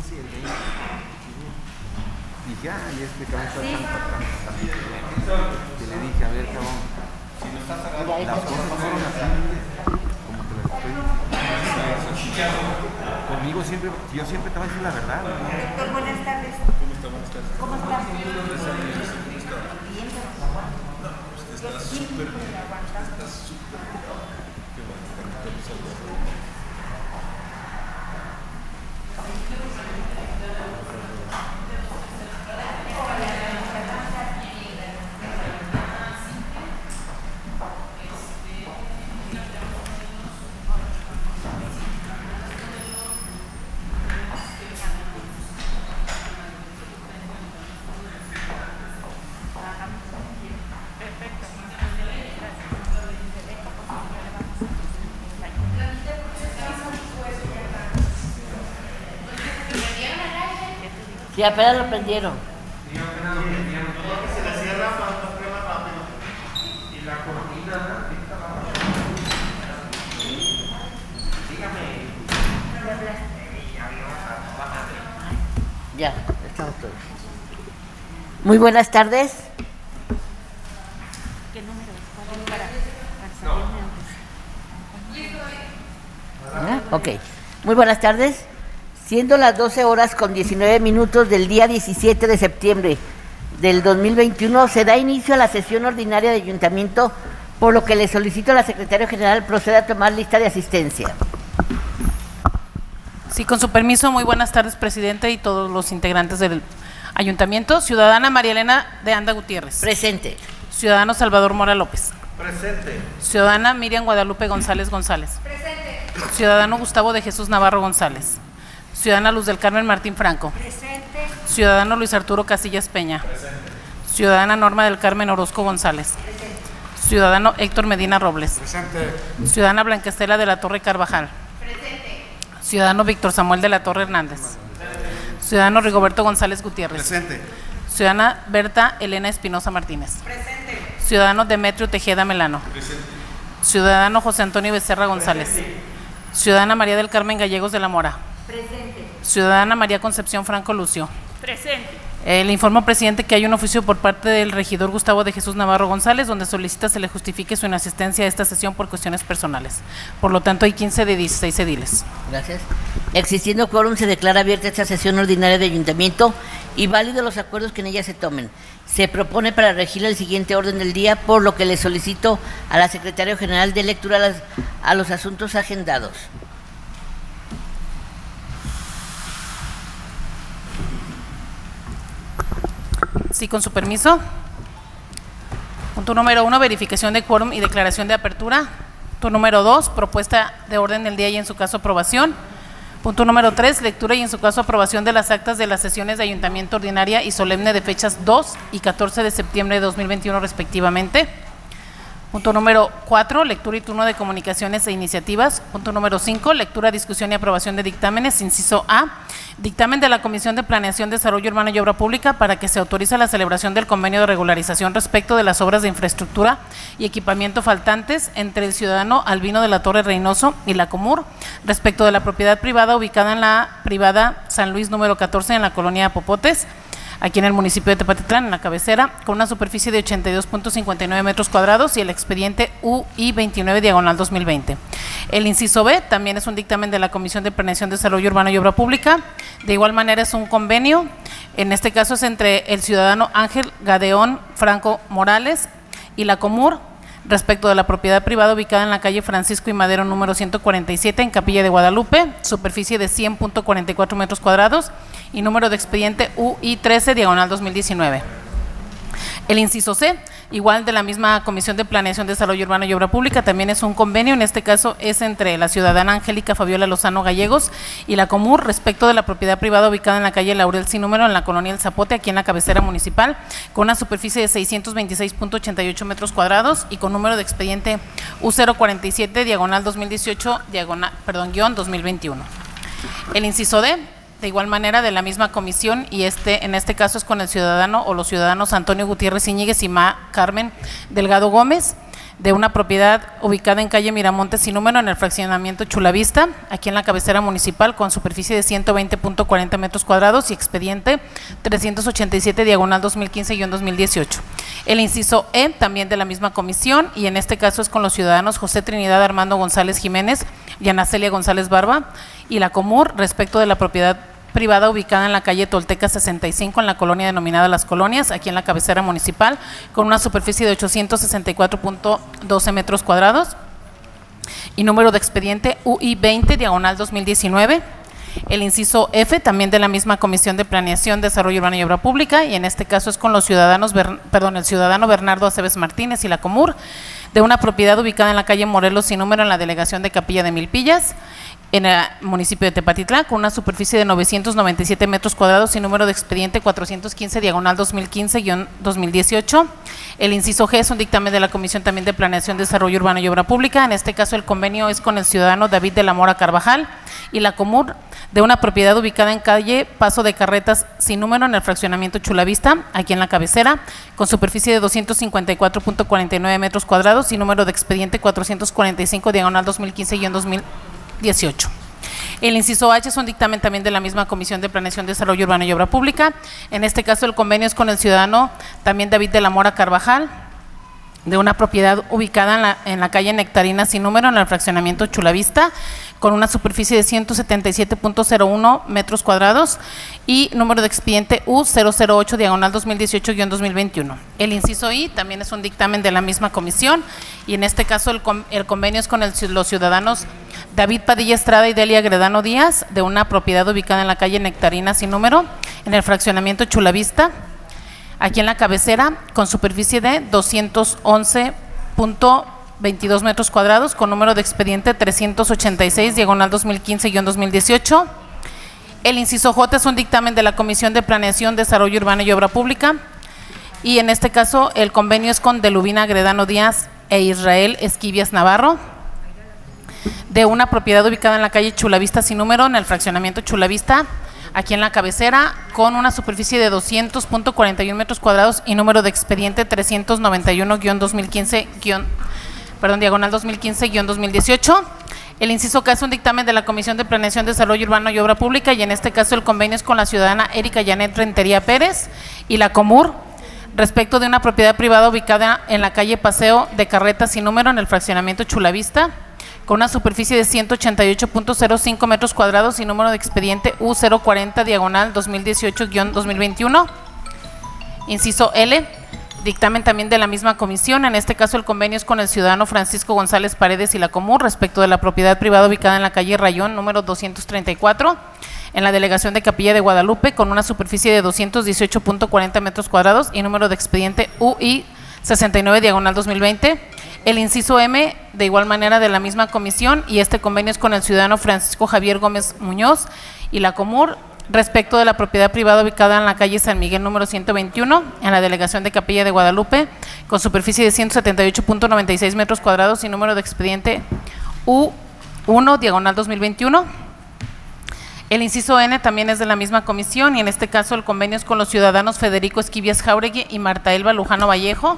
15 y el 20. Dije, ay, este cabrón está tan. Y le dije, a ver, cabrón, las cosas no fueron así, como te las estoy diciendo. Conmigo siempre, yo siempre te voy a decir la verdad. Doctor, buenas tardes. ¿Cómo está? Buenas tardes. ¿Cómo está? Bien. Usted está súper bien. Está súper bien. Qué bueno. Sí, apenas lo prendieron. Sí, apenas lo prendieron. Se le cierra para prueba rápido. Y la cortina, dígame. Ya, estamos todos. Muy buenas tardes. ¿Qué número es? ¿Cuál es para Ok. Muy buenas tardes. Siendo las 12:19 del día 17 de septiembre del 2021, se da inicio a la sesión ordinaria de ayuntamiento, por lo que le solicito a la secretaria general proceda a tomar lista de asistencia. Sí, con su permiso, muy buenas tardes, presidente y todos los integrantes del ayuntamiento. Ciudadana María Elena de Anda Gutiérrez. Presente. Ciudadano Salvador Mora López. Presente. Ciudadana Miriam Guadalupe González González. Presente. Ciudadano Gustavo de Jesús Navarro González. Ciudadana Luz del Carmen Martín Franco. Presente. Ciudadano Luis Arturo Casillas Peña. Presente. Ciudadana Norma del Carmen Orozco González. Presente. Ciudadano Héctor Medina Robles. Presente. Ciudadana Blanca Estela de la Torre Carvajal. Presente. Ciudadano Víctor Samuel de la Torre Hernández. Ciudadano Rigoberto González Gutiérrez. Presente. Ciudadana Berta Elena Espinosa Martínez. Presente. Ciudadano Demetrio Tejeda Melano. Presente. Ciudadano José Antonio Becerra González. Presente. Ciudadana María del Carmen Gallegos de la Mora. Presente. Ciudadana María Concepción Franco Lucio. Presente. Le informo, presidente, que hay un oficio por parte del regidor Gustavo de Jesús Navarro González, donde solicita se le justifique su inasistencia a esta sesión por cuestiones personales. Por lo tanto, hay 15 de 16 ediles. Gracias. Existiendo quórum, se declara abierta esta sesión ordinaria de ayuntamiento y válidos los acuerdos que en ella se tomen. Se propone para regir el siguiente orden del día, por lo que le solicito a la secretaria general de lectura a los asuntos agendados. Sí, con su permiso. Punto número 1, verificación de quórum y declaración de apertura. Punto número 2, propuesta de orden del día y en su caso aprobación. Punto número 3, lectura y en su caso aprobación de las actas de las sesiones de ayuntamiento ordinaria y solemne de fechas 2 y 14 de septiembre de 2021 respectivamente. Punto número 4, lectura y turno de comunicaciones e iniciativas. Punto número 5, lectura, discusión y aprobación de dictámenes. Inciso A, dictamen de la Comisión de Planeación, Desarrollo Urbano y Obra Pública para que se autorice la celebración del convenio de regularización respecto de las obras de infraestructura y equipamiento faltantes entre el ciudadano Albino de la Torre Reynoso y la Comur respecto de la propiedad privada ubicada en la privada San Luis número 14 en la colonia Popotes, aquí en el municipio de Tepatitlán, en la cabecera, con una superficie de 82.59 metros cuadrados y el expediente UI 29/2020. El inciso B también es un dictamen de la Comisión de Planeación, Desarrollo Urbano y Obra Pública. De igual manera es un convenio, en este caso es entre el ciudadano Ángel Gadeón Franco Morales y la Comur, respecto de la propiedad privada ubicada en la calle Francisco y Madero número 147 en Capilla de Guadalupe, superficie de 100.44 metros cuadrados y número de expediente UI 13/2019. El inciso C, igual de la misma Comisión de Planeación, Desarrollo Urbano y Obra Pública, también es un convenio, en este caso es entre la ciudadana Angélica Fabiola Lozano Gallegos y la Comur respecto de la propiedad privada ubicada en la calle Laurel Sin Número en la colonia El Zapote, aquí en la cabecera municipal, con una superficie de 626.88 metros cuadrados y con número de expediente U047/2018 -2021. El inciso D, de igual manera de la misma comisión, y en este caso es con el ciudadano o los ciudadanos Antonio Gutiérrez Iñiguez y Ma Carmen Delgado Gómez, de una propiedad ubicada en calle Miramontes sin número en el fraccionamiento Chulavista, aquí en la cabecera municipal, con superficie de 120.40 metros cuadrados y expediente 387 diagonal 2015-2018. El inciso E, también de la misma comisión, y en este caso es con los ciudadanos José Trinidad Armando González Jiménez y Ana Celia González Barba y la Comur, respecto de la propiedad privada ubicada en la calle Tolteca 65 en la colonia denominada Las Colonias, aquí en la cabecera municipal, con una superficie de 864.12 metros cuadrados y número de expediente UI 20 diagonal 2019. El inciso F, también de la misma Comisión de Planeación, Desarrollo Urbano y Obra Pública, y en este caso es con los ciudadanos, el ciudadano Bernardo Aceves Martínez y la Comur, de una propiedad ubicada en la calle Morelos sin número en la delegación de Capilla de Milpillas, en el municipio de Tepatitlán, con una superficie de 997 metros cuadrados y número de expediente 415 diagonal 2015-2018. El inciso G es un dictamen de la Comisión también de Planeación, Desarrollo Urbano y Obra Pública. En este caso el convenio es con el ciudadano David de la Mora Carvajal y la Comur, de una propiedad ubicada en calle Paso de Carretas sin número en el fraccionamiento Chulavista, aquí en la cabecera, con superficie de 254.49 metros cuadrados y número de expediente 445 diagonal 2015-2018. El inciso H es un dictamen también de la misma Comisión de Planeación, Desarrollo Urbano y Obra Pública. En este caso el convenio es con el ciudadano también David de la Mora Carvajal, de una propiedad ubicada en la calle Nectarina sin número en el fraccionamiento Chulavista, con una superficie de 177.01 metros cuadrados y número de expediente U008 diagonal 2018-2021. El inciso I también es un dictamen de la misma comisión y en este caso el convenio es con los ciudadanos David Padilla Estrada y Delia Gredano Díaz, de una propiedad ubicada en la calle Nectarina sin número en el fraccionamiento Chulavista, aquí en la cabecera, con superficie de 211.22 metros cuadrados, con número de expediente 386 diagonal 2015-2018. El inciso J es un dictamen de la Comisión de Planeación, Desarrollo Urbano y Obra Pública, y en este caso el convenio es con Delubina Gredano Díaz e Israel Esquivias Navarro, de una propiedad ubicada en la calle Chulavista sin número en el fraccionamiento Chulavista, aquí en la cabecera, con una superficie de 200.41 metros cuadrados y número de expediente 391-2015, diagonal 2015-2018. El inciso K es un dictamen de la Comisión de Planeación, Desarrollo Urbano y Obra Pública, y en este caso el convenio es con la ciudadana Erika Janet Rentería Pérez y la Comur, respecto de una propiedad privada ubicada en la calle Paseo de Carretas sin número en el fraccionamiento Chulavista, con una superficie de 188.05 metros cuadrados y número de expediente U040 diagonal 2018-2021. Inciso L, dictamen también de la misma comisión. En este caso el convenio es con el ciudadano Francisco González Paredes y la Comur, respecto de la propiedad privada ubicada en la calle Rayón número 234 en la delegación de Capilla de Guadalupe, con una superficie de 218.40 metros cuadrados y número de expediente UI 69 diagonal 2020. El inciso M, de igual manera de la misma comisión, y este convenio es con el ciudadano Francisco Javier Gómez Muñoz y la Comur, respecto de la propiedad privada ubicada en la calle San Miguel número 121 en la delegación de Capilla de Guadalupe, con superficie de 178.96 metros cuadrados y número de expediente U1 diagonal 2021. El inciso N también es de la misma comisión y en este caso el convenio es con los ciudadanos Federico Esquivias Jauregui y Marta Elba Lujano Vallejo,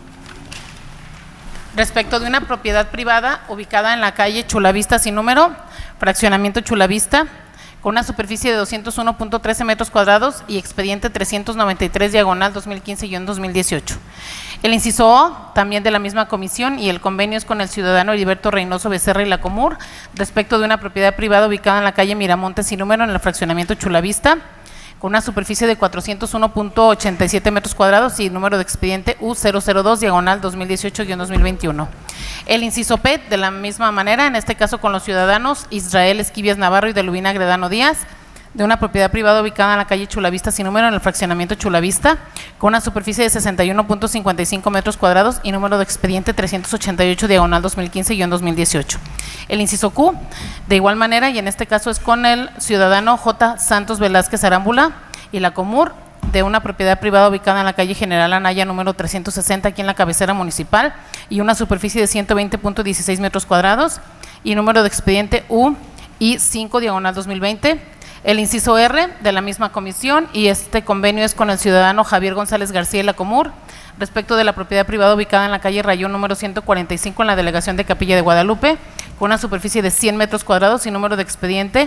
respecto de una propiedad privada ubicada en la calle Chulavista sin número, fraccionamiento Chulavista, con una superficie de 201.13 metros cuadrados y expediente 393 diagonal 2015-2018. El inciso O, también de la misma comisión, y el convenio es con el ciudadano Heriberto Reynoso Becerra y la Comur, respecto de una propiedad privada ubicada en la calle Miramontes sin número en el fraccionamiento Chulavista, con una superficie de 401.87 metros cuadrados y número de expediente U002 diagonal 2018-2021. El inciso P, de la misma manera, en este caso con los ciudadanos Israel Esquivias Navarro y Delubina Gredano Díaz, de una propiedad privada ubicada en la calle Chulavista sin número en el fraccionamiento Chulavista, con una superficie de 61.55 metros cuadrados y número de expediente 388 diagonal 2015-2018. El inciso Q, de igual manera, y en este caso es con el ciudadano J. Santos Velázquez Arámbula y la Comur, de una propiedad privada ubicada en la calle General Anaya número 360 aquí en la cabecera municipal y una superficie de 120.16 metros cuadrados y número de expediente UI5 diagonal 2020. El inciso R, de la misma comisión, y este convenio es con el ciudadano Javier González García y la Comur, respecto de la propiedad privada ubicada en la calle Rayón número 145 en la delegación de Capilla de Guadalupe, con una superficie de 100 metros cuadrados y número de expediente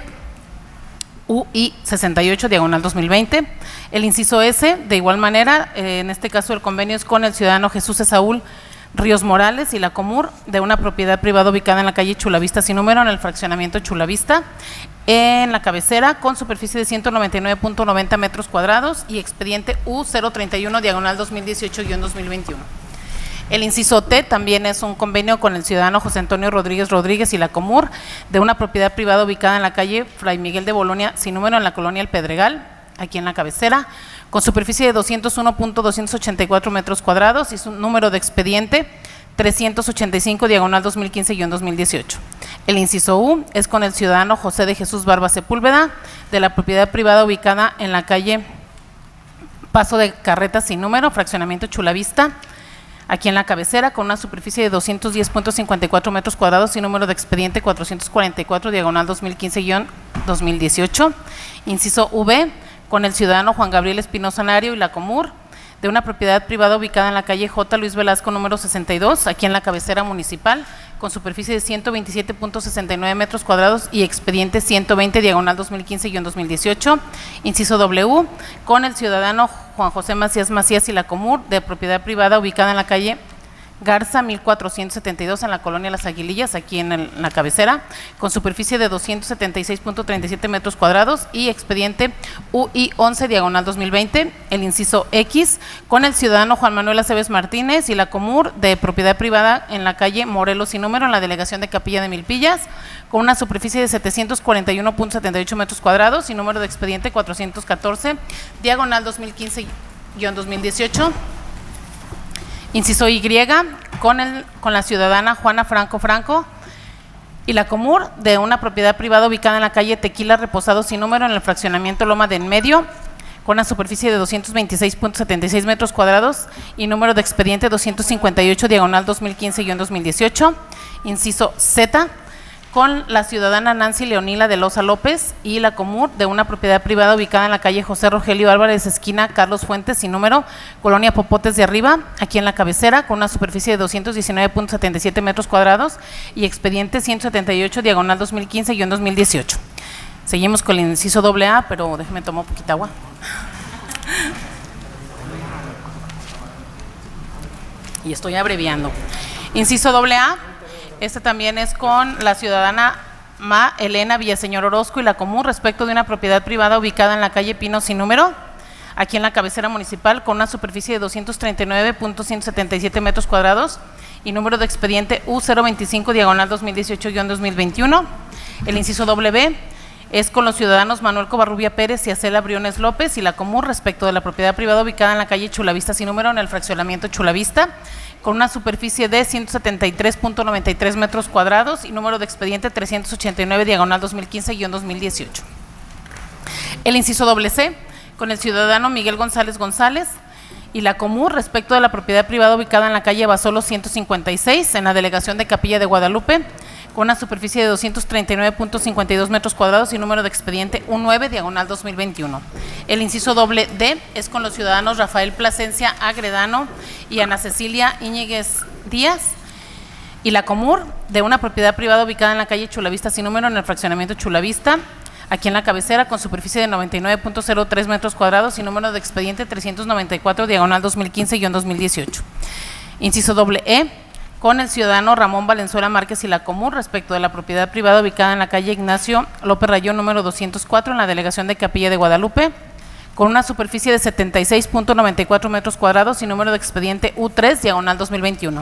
UI 68 diagonal 2020. El inciso S, de igual manera, en este caso el convenio es con el ciudadano Jesús Esaúl Ríos Morales y la Comur, de una propiedad privada ubicada en la calle Chulavista sin número en el fraccionamiento Chulavista, en la cabecera, con superficie de 199.90 metros cuadrados y expediente U031 diagonal 2018-2021. El inciso T también es un convenio con el ciudadano José Antonio Rodríguez Rodríguez y la Comur, de una propiedad privada ubicada en la calle Fray Miguel de Bolonia sin número en la colonia El Pedregal, aquí en la cabecera, con superficie de 201.284 metros cuadrados y su número de expediente 385 diagonal 2015-2018. El inciso U es con el ciudadano José de Jesús Barba Sepúlveda, de la propiedad privada ubicada en la calle Paso de Carretas sin número, fraccionamiento Chulavista, aquí en la cabecera, con una superficie de 210.54 metros cuadrados y número de expediente 444 diagonal 2015-2018. Inciso V, con el ciudadano Juan Gabriel Espinosa Nario y la Comur, de una propiedad privada ubicada en la calle J. Luis Velasco número 62, aquí en la cabecera municipal, con superficie de 127.69 metros cuadrados y expediente 120 diagonal 2015-2018. Inciso W, con el ciudadano Juan José Macías Macías y la Comur, de propiedad privada ubicada en la calle Garza 1472 en la colonia Las Aguilillas, aquí en la cabecera, con superficie de 276.37 metros cuadrados y expediente UI 11 diagonal 2020. El inciso X, con el ciudadano Juan Manuel Aceves Martínez y la Comur, de propiedad privada en la calle Morelos sin número en la delegación de Capilla de Milpillas, con una superficie de 741.78 metros cuadrados y número de expediente 414 diagonal 2015-2018. Inciso Y, con la ciudadana Juana Franco Franco y la Comur, de una propiedad privada ubicada en la calle Tequila Reposado sin número en el fraccionamiento Loma de En Medio, con una superficie de 226.76 metros cuadrados y número de expediente 258 diagonal 2015-2018. Inciso Z, con la ciudadana Nancy Leonila de Loza López y la Comur, de una propiedad privada ubicada en la calle José Rogelio Álvarez, esquina Carlos Fuentes sin número, colonia Popotes de Arriba, aquí en la cabecera, con una superficie de 219.77 metros cuadrados y expediente 178 diagonal 2015-2018. Seguimos con el inciso AA, pero déjeme tomar un poquito de agua. Y estoy abreviando. Inciso AA. Este también es con la ciudadana Ma Elena Villaseñor Orozco y la Común, respecto de una propiedad privada ubicada en la calle Pino sin número, aquí en la cabecera municipal, con una superficie de 239.177 metros cuadrados y número de expediente U025 diagonal 2018-2021. El inciso W es con los ciudadanos Manuel Covarrubia Pérez y Acela Briones López y la Común, respecto de la propiedad privada ubicada en la calle Chulavista sin número en el fraccionamiento Chulavista, con una superficie de 173.93 metros cuadrados y número de expediente 389 diagonal 2015-2018. El inciso C, con el ciudadano Miguel González González y la Común, respecto de la propiedad privada ubicada en la calle Basolo 156 en la delegación de Capilla de Guadalupe, con una superficie de 239.52 metros cuadrados y número de expediente 19 diagonal 2021. El inciso D es con los ciudadanos Rafael Plasencia Agredano y Ana Cecilia Íñiguez Díaz y la Comur, de una propiedad privada ubicada en la calle Chulavista sin número en el fraccionamiento Chulavista, aquí en la cabecera, con superficie de 99.03 metros cuadrados y número de expediente 394 diagonal 2015-2018. Inciso E, con el ciudadano Ramón Valenzuela Márquez y la Común, respecto de la propiedad privada ubicada en la calle Ignacio López Rayón número 204 en la delegación de Capilla de Guadalupe, con una superficie de 76.94 metros cuadrados y número de expediente U3 diagonal 2021.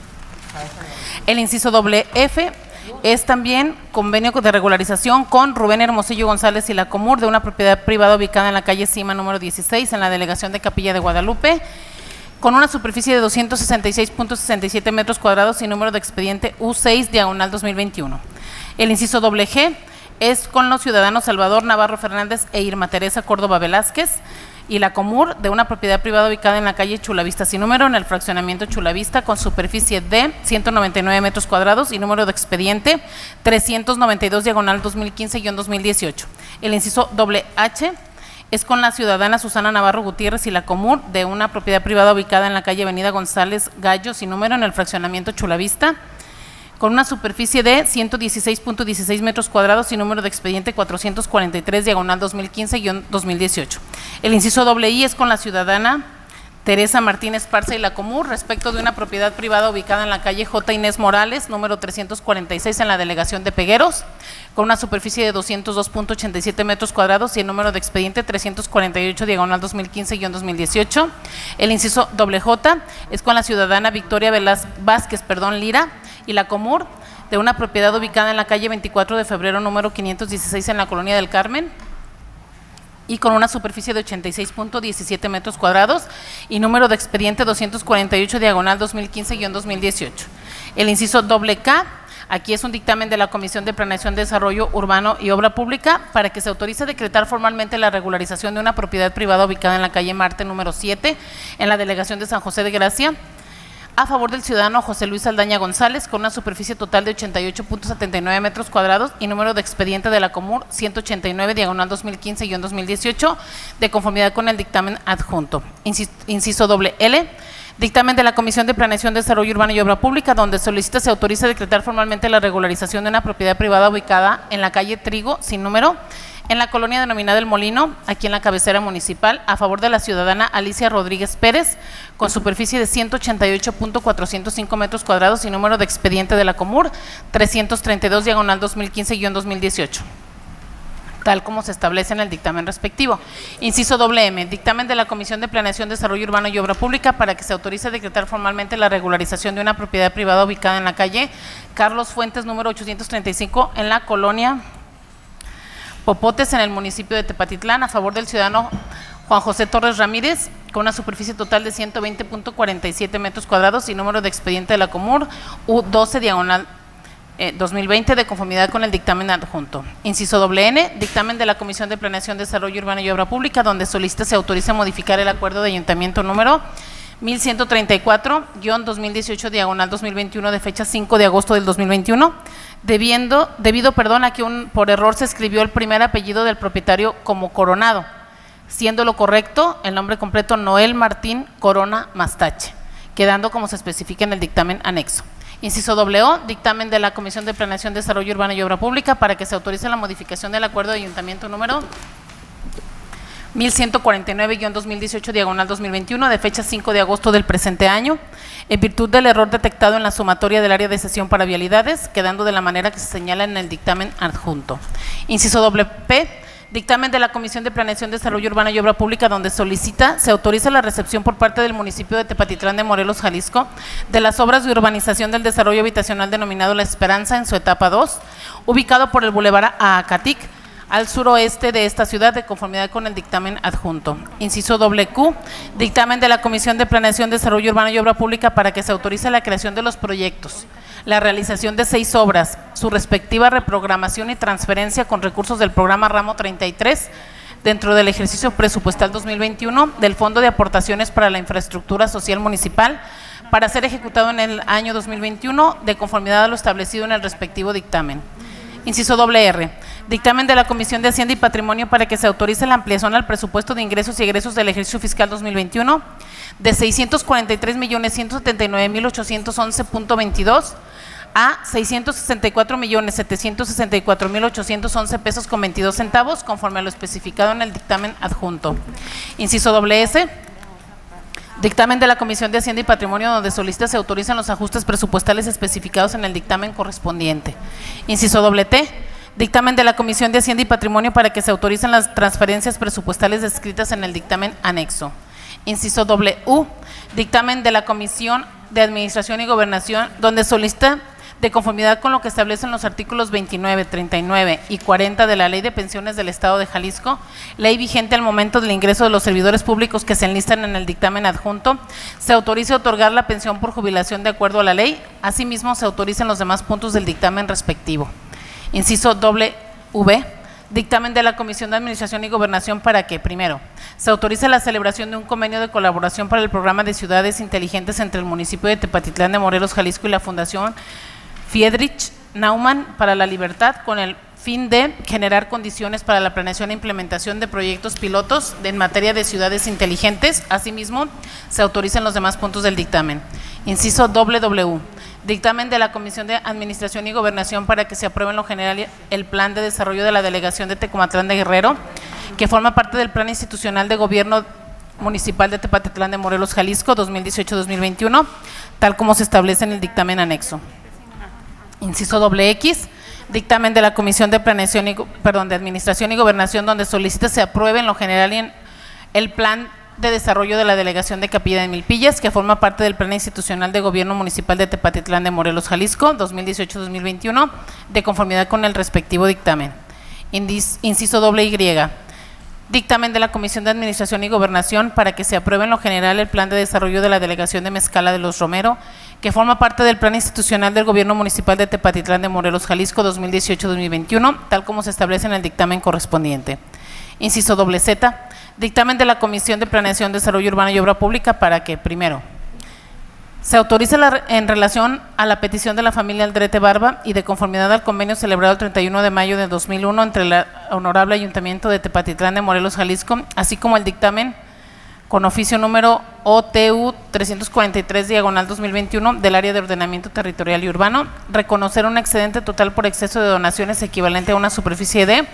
El inciso F es también convenio de regularización con Rubén Hermosillo González y la Comur, de una propiedad privada ubicada en la calle Cima número 16 en la delegación de Capilla de Guadalupe, con una superficie de 266.67 metros cuadrados y número de expediente U6 diagonal 2021. El inciso G es con los ciudadanos Salvador Navarro Fernández e Irma Teresa Córdoba Velázquez y la Comur, de una propiedad privada ubicada en la calle Chulavista sin número en el fraccionamiento Chulavista, con superficie de 199 metros cuadrados y número de expediente 392 diagonal 2015-2018. El inciso H es con la ciudadana Susana Navarro Gutiérrez y la Comur de una propiedad privada ubicada en la calle Avenida González Gallo, sin número, en el fraccionamiento Chulavista, con una superficie de 116.16 metros cuadrados y número de expediente 443, diagonal 2015-2018. El inciso II es con la ciudadana Teresa Martínez Parza y la Comur respecto de una propiedad privada ubicada en la calle J. Inés Morales, número 346, en la delegación de Pegueros, con una superficie de 202.87 metros cuadrados y el número de expediente 348, diagonal 2015-2018. El inciso J es con la ciudadana Victoria Vázquez Lira y la Comur de una propiedad ubicada en la calle 24 de febrero, número 516, en la Colonia del Carmen, y con una superficie de 86.17 metros cuadrados y número de expediente 248, diagonal 2015-2018. El inciso K, aquí es un dictamen de la Comisión de Planeación, Desarrollo Urbano y Obra Pública para que se autorice a decretar formalmente la regularización de una propiedad privada ubicada en la calle Marte, número 7, en la delegación de San José de Gracia, a favor del ciudadano José Luis Saldaña González, con una superficie total de 88.79 metros cuadrados y número de expediente de la Comur 189, diagonal 2015-2018, de conformidad con el dictamen adjunto. Inciso L, dictamen de la Comisión de Planeación, Desarrollo Urbano y Obra Pública, donde solicita se autorice a decretar formalmente la regularización de una propiedad privada ubicada en la calle Trigo, sin número, en la colonia denominada El Molino, aquí en la cabecera municipal, a favor de la ciudadana Alicia Rodríguez Pérez, con superficie de 188.405 metros cuadrados y número de expediente de la Comur 332, diagonal 2015-2018, tal como se establece en el dictamen respectivo. Inciso M, dictamen de la Comisión de Planeación, Desarrollo Urbano y Obra Pública para que se autorice a decretar formalmente la regularización de una propiedad privada ubicada en la calle Carlos Fuentes, número 835, en la colonia Popotes, en el municipio de Tepatitlán, a favor del ciudadano Juan José Torres Ramírez, con una superficie total de 120.47 metros cuadrados y número de expediente de la Comur U12, diagonal 2020, de conformidad con el dictamen adjunto. Inciso N, dictamen de la Comisión de Planeación, Desarrollo Urbano y Obra Pública, donde solicita se autorice a modificar el acuerdo de ayuntamiento número 1134-2018, diagonal 2021, de fecha 5 de agosto del 2021, debido a que por error se escribió el primer apellido del propietario como Coronado, siendo lo correcto el nombre completo Noel Martín Corona Mastache, quedando como se especifica en el dictamen anexo. Inciso O, dictamen de la Comisión de Planeación, Desarrollo Urbano y Obra Pública para que se autorice la modificación del acuerdo de ayuntamiento número 1149-2018, diagonal 2021, de fecha 5 de agosto del presente año, en virtud del error detectado en la sumatoria del área de cesión para vialidades, quedando de la manera que se señala en el dictamen adjunto. Inciso P, dictamen de la Comisión de Planeación, Desarrollo Urbano y Obra Pública, donde solicita se autoriza la recepción por parte del municipio de Tepatitlán de Morelos, Jalisco, de las obras de urbanización del desarrollo habitacional denominado La Esperanza en su etapa 2, ubicado por el Boulevard Acatic, al suroeste de esta ciudad, de conformidad con el dictamen adjunto. Inciso Q, dictamen de la Comisión de Planeación, Desarrollo Urbano y Obra Pública para que se autorice la creación de los proyectos, la realización de 6 obras, su respectiva reprogramación y transferencia con recursos del programa Ramo 33 dentro del ejercicio presupuestal 2021 del Fondo de Aportaciones para la Infraestructura Social Municipal, para ser ejecutado en el año 2021 de conformidad a lo establecido en el respectivo dictamen. Inciso R, dictamen de la Comisión de Hacienda y Patrimonio para que se autorice la ampliación al presupuesto de ingresos y egresos del ejercicio fiscal 2021 de 643.179.811.22 a 664.764.811 pesos con 22 centavos, conforme a lo especificado en el dictamen adjunto. Inciso S, dictamen de la Comisión de Hacienda y Patrimonio, donde solicita se autorizan los ajustes presupuestales especificados en el dictamen correspondiente. Inciso T, dictamen de la Comisión de Hacienda y Patrimonio para que se autoricen las transferencias presupuestales descritas en el dictamen anexo. Inciso U, dictamen de la Comisión de Administración y Gobernación, donde solicita, de conformidad con lo que establecen los artículos 29, 39 y 40 de la Ley de Pensiones del Estado de Jalisco, ley vigente al momento del ingreso de los servidores públicos que se enlistan en el dictamen adjunto, se autorice a otorgar la pensión por jubilación de acuerdo a la ley, asimismo se autoricen los demás puntos del dictamen respectivo. Inciso V, dictamen de la Comisión de Administración y Gobernación para que, primero, se autorice la celebración de un convenio de colaboración para el programa de ciudades inteligentes entre el municipio de Tepatitlán de Morelos, Jalisco y la Fundación Friedrich Naumann para la Libertad, con el fin de generar condiciones para la planeación e implementación de proyectos pilotos en materia de ciudades inteligentes. Asimismo, se autorizan los demás puntos del dictamen. Inciso W. Dictamen de la Comisión de Administración y Gobernación para que se apruebe en lo general el Plan de Desarrollo de la Delegación de Tecomatlán de Guerrero, que forma parte del Plan Institucional de Gobierno Municipal de Tepatitlán de Morelos, Jalisco, 2018-2021, tal como se establece en el dictamen anexo. Inciso X. Dictamen de la Comisión de de Administración y Gobernación, donde solicita se apruebe en lo general en el Plan de Desarrollo de la Delegación de Capilla de Milpillas, que forma parte del Plan Institucional de Gobierno Municipal de Tepatitlán de Morelos, Jalisco, 2018-2021, de conformidad con el respectivo dictamen. Inciso Y. Dictamen de la Comisión de Administración y Gobernación para que se apruebe en lo general el Plan de Desarrollo de la Delegación de Mezcala de los Romero, que forma parte del Plan Institucional del Gobierno Municipal de Tepatitlán de Morelos, Jalisco, 2018-2021, tal como se establece en el dictamen correspondiente. Inciso Z. Dictamen de la Comisión de Planeación, Desarrollo Urbano y Obra Pública para que, primero, se autorice en relación a la petición de la familia Aldrete Barba y de conformidad al convenio celebrado el 31 de mayo de 2001 entre el Honorable Ayuntamiento de Tepatitlán de Morelos, Jalisco, así como el dictamen con oficio número OTU 343/2021 del Área de Ordenamiento Territorial y Urbano, reconocer un excedente total por exceso de donaciones equivalente a una superficie de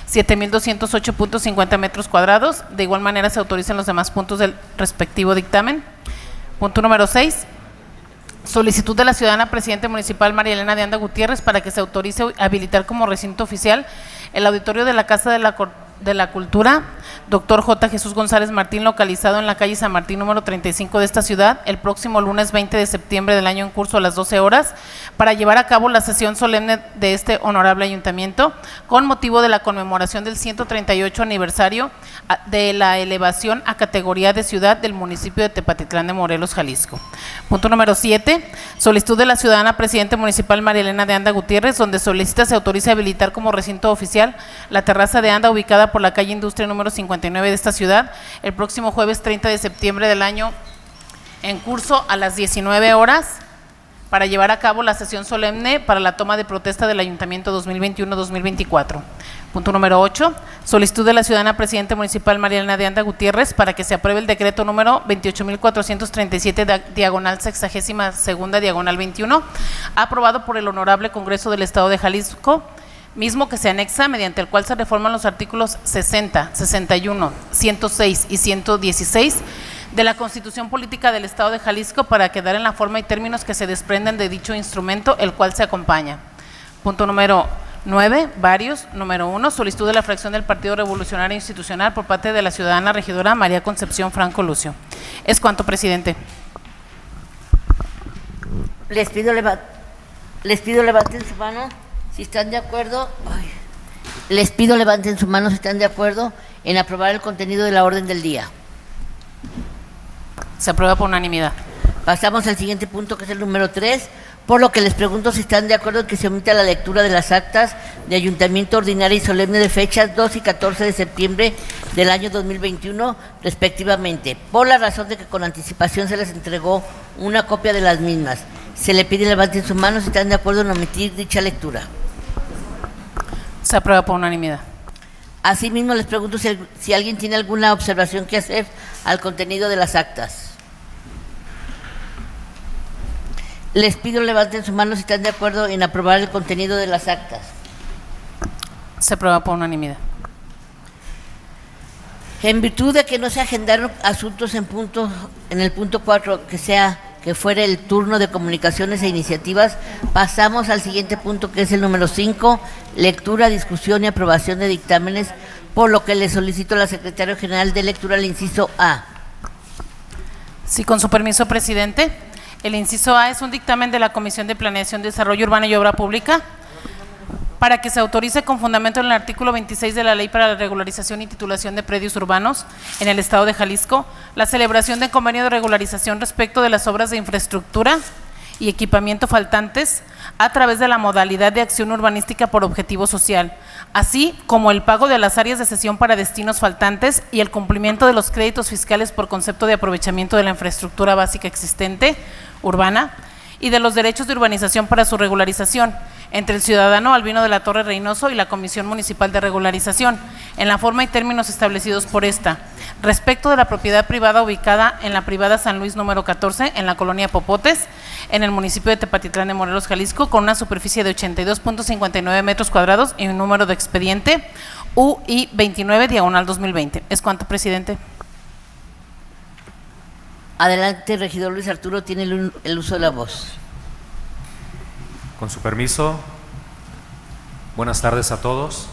7.208.50 metros cuadrados. De igual manera se autorizan los demás puntos del respectivo dictamen. Punto número 6. Solicitud de la ciudadana presidente municipal María Elena de Anda Gutiérrez para que se autorice habilitar como recinto oficial el auditorio de la Casa de la Cultura Dr. J. Jesús González Martín, localizado en la calle San Martín número 35 de esta ciudad, el próximo lunes 20 de septiembre del año en curso a las 12 horas, para llevar a cabo la sesión solemne de este honorable ayuntamiento con motivo de la conmemoración del 138 aniversario de la elevación a categoría de ciudad del municipio de Tepatitlán de Morelos, Jalisco. Punto número 7. Solicitud de la ciudadana presidente municipal María Elena de Anda Gutiérrez, donde solicita se autorice habilitar como recinto oficial la terraza de Anda ubicada por la calle Industria número 59 de esta ciudad, el próximo jueves 30 de septiembre del año en curso a las 19 horas, para llevar a cabo la sesión solemne para la toma de protesta del Ayuntamiento 2021-2024. Punto número 8. Solicitud de la ciudadana presidente municipal María Elena de Anda Gutiérrez para que se apruebe el decreto número 28.437 diagonal 62ª diagonal 21, aprobado por el Honorable Congreso del Estado de Jalisco, mismo que se anexa, mediante el cual se reforman los artículos 60, 61, 106 y 116 de la Constitución Política del Estado de Jalisco para quedar en la forma y términos que se desprenden de dicho instrumento, el cual se acompaña. Punto número 9, varios. Número 1, solicitud de la fracción del Partido Revolucionario Institucional por parte de la ciudadana regidora María Concepción Franco Lucio. Es cuanto, presidente. Les pido levanten su mano si están de acuerdo. Les pido levanten su mano si están de acuerdo en aprobar el contenido de la orden del día. Se aprueba por unanimidad. Pasamos al siguiente punto, que es el número 3, por lo que les pregunto si están de acuerdo en que se omita la lectura de las actas de ayuntamiento ordinaria y solemne de fechas 2 y 14 de septiembre del año 2021, respectivamente, por la razón de que con anticipación se les entregó una copia de las mismas. Se le pide levanten su mano si están de acuerdo en omitir dicha lectura. Se aprueba por unanimidad. Asimismo, les pregunto si alguien tiene alguna observación que hacer al contenido de las actas. Les pido levanten su mano si están de acuerdo en aprobar el contenido de las actas. Se aprueba por unanimidad. En virtud de que no se agendaron asuntos en el punto 4, que fuera el turno de comunicaciones e iniciativas, pasamos al siguiente punto, que es el número 5, lectura, discusión y aprobación de dictámenes, por lo que le solicito a la Secretaria General de Lectura el inciso A. Sí, con su permiso, presidente. El inciso A es un dictamen de la Comisión de Planeación, Desarrollo Urbano y Obra Pública para que se autorice con fundamento en el artículo 26 de la Ley para la Regularización y Titulación de Predios Urbanos en el Estado de Jalisco, la celebración de convenio de regularización respecto de las obras de infraestructura y equipamiento faltantes a través de la modalidad de acción urbanística por objetivo social, así como el pago de las áreas de cesión para destinos faltantes y el cumplimiento de los créditos fiscales por concepto de aprovechamiento de la infraestructura básica existente urbana y de los derechos de urbanización para su regularización, entre el ciudadano Albino de la Torre Reynoso y la Comisión Municipal de Regularización, en la forma y términos establecidos por esta, respecto de la propiedad privada ubicada en la privada San Luis número 14, en la colonia Popotes, en el municipio de Tepatitlán de Morelos, Jalisco, con una superficie de 82.59 metros cuadrados y un número de expediente UI 29/2020. ¿Es cuánto, presidente? Adelante, regidor Luis Arturo, tiene el uso de la voz. Con su permiso, buenas tardes a todos.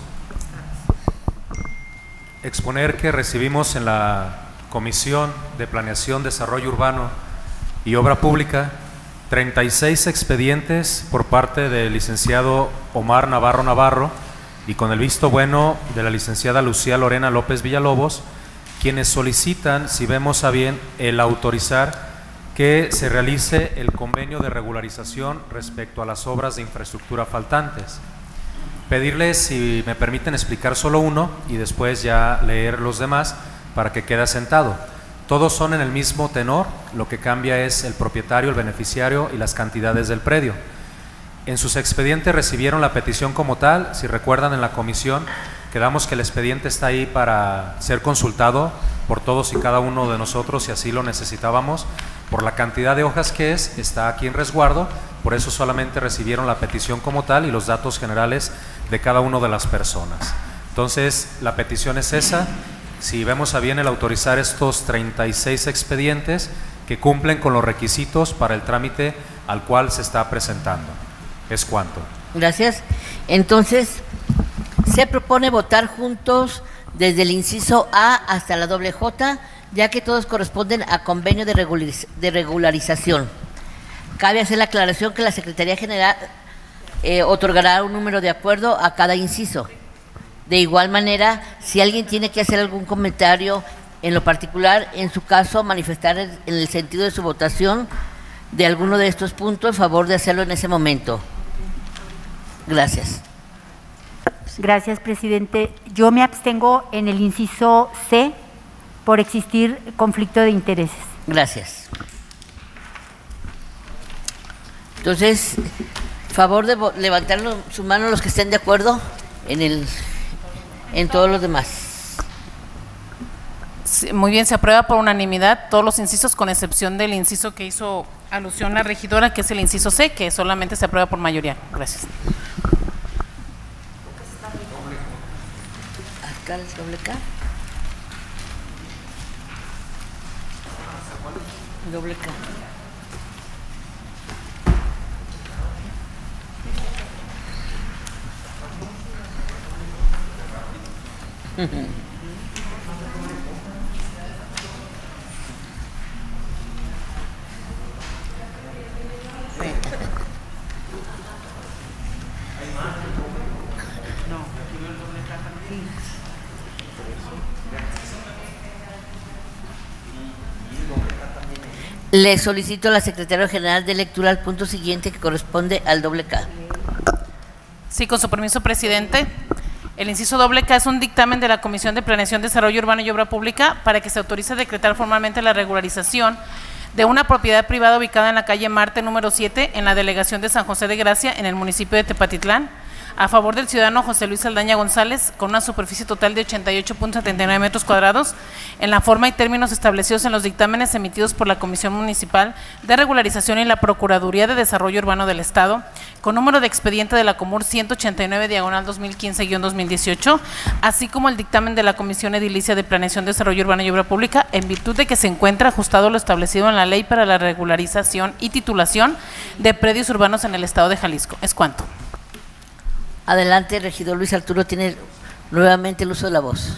Exponer que recibimos en la Comisión de Planeación, Desarrollo Urbano y Obra Pública 36 expedientes por parte del licenciado Omar Navarro y con el visto bueno de la licenciada Lucía Lorena López Villalobos, quienes solicitan, si vemos a bien, el autorizar que se realice el convenio de regularización respecto a las obras de infraestructura faltantes. Pedirles, si me permiten, explicar solo uno y después ya leer los demás para que quede asentado. Todos son en el mismo tenor, lo que cambia es el propietario, el beneficiario y las cantidades del predio. En sus expedientes recibieron la petición como tal. Si recuerdan, en la comisión quedamos que el expediente está ahí para ser consultado por todos y cada uno de nosotros si así lo necesitábamos. Por la cantidad de hojas que está aquí en resguardo, por eso solamente recibieron la petición como tal y los datos generales de cada una de las personas. Entonces, la petición es esa. Si vemos a bien el autorizar estos 36 expedientes que cumplen con los requisitos para el trámite al cual se está presentando. ¿Es cuánto? Gracias. Entonces, se propone votar juntos desde el inciso A hasta la doble J, ya que todos corresponden a convenio de regularización. Cabe hacer la aclaración que la Secretaría General otorgará un número de acuerdo a cada inciso. De igual manera, si alguien tiene que hacer algún comentario en lo particular, en su caso, manifestar en el sentido de su votación de alguno de estos puntos, favor de hacerlo en ese momento. Gracias. Gracias, presidente. Yo me abstengo en el inciso C por existir conflicto de intereses. Gracias. Entonces, favor de levantar su mano los que estén de acuerdo en todos los demás. Sí, muy bien, se aprueba por unanimidad todos los incisos, con excepción del inciso que hizo alusión la regidora, que es el inciso C, que solamente se aprueba por mayoría. Gracias. Acá el doble K. Doble K. Le solicito a la Secretaria General de lectura al punto siguiente que corresponde al doble K. Sí, con su permiso, presidente. El inciso doble K es un dictamen de la Comisión de Planeación, Desarrollo Urbano y Obra Pública para que se autorice a decretar formalmente la regularización de una propiedad privada ubicada en la calle Marte número 7 en la delegación de San José de Gracia en el municipio de Tepatitlán, a favor del ciudadano José Luis Saldaña González, con una superficie total de 88.79 metros cuadrados, en la forma y términos establecidos en los dictámenes emitidos por la Comisión Municipal de Regularización y la Procuraduría de Desarrollo Urbano del Estado, con número de expediente de la Comur 189/2015-2018, así como el dictamen de la Comisión Edilicia de Planeación, Desarrollo Urbano y Obra Pública, en virtud de que se encuentra ajustado lo establecido en la Ley para la Regularización y Titulación de Predios Urbanos en el Estado de Jalisco. ¿Es cuánto? Adelante, regidor Luis Arturo, tiene nuevamente el uso de la voz.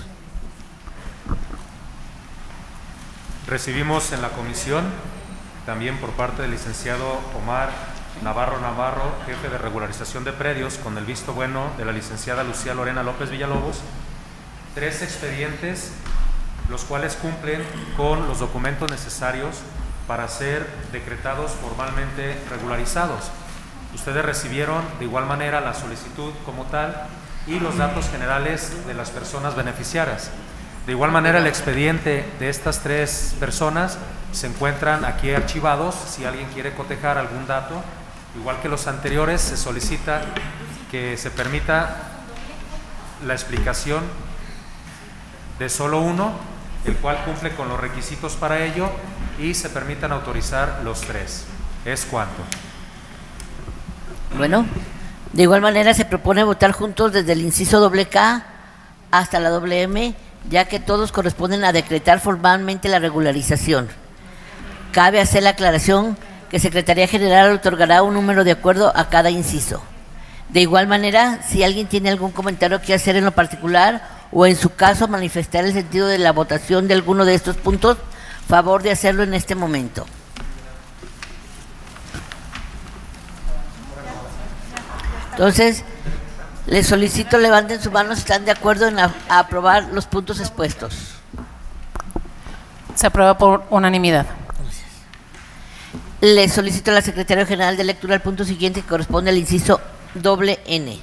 Recibimos en la comisión, también por parte del licenciado Omar Navarro, jefe de regularización de predios, con el visto bueno de la licenciada Lucía Lorena López Villalobos, 3 expedientes, los cuales cumplen con los documentos necesarios para ser decretados formalmente regularizados. Ustedes recibieron de igual manera la solicitud como tal y los datos generales de las personas beneficiarias. De igual manera, el expediente de estas 3 personas se encuentran aquí archivados. Si alguien quiere cotejar algún dato, Igual que los anteriores, se solicita que se permita la explicación de solo uno, el cual cumple con los requisitos para ello, y se permitan autorizar los 3. ¿Es cuánto? Bueno, de igual manera se propone votar juntos desde el inciso K hasta la M, ya que todos corresponden a decretar formalmente la regularización. Cabe hacer la aclaración que Secretaría General otorgará un número de acuerdo a cada inciso. De igual manera, si alguien tiene algún comentario que hacer en lo particular o en su caso manifestar el sentido de la votación de alguno de estos puntos, favor de hacerlo en este momento. Entonces, les solicito levanten su mano si están de acuerdo en aprobar los puntos expuestos. Se aprueba por unanimidad. Les solicito a la Secretaría General de Lectura el punto siguiente que corresponde al inciso N.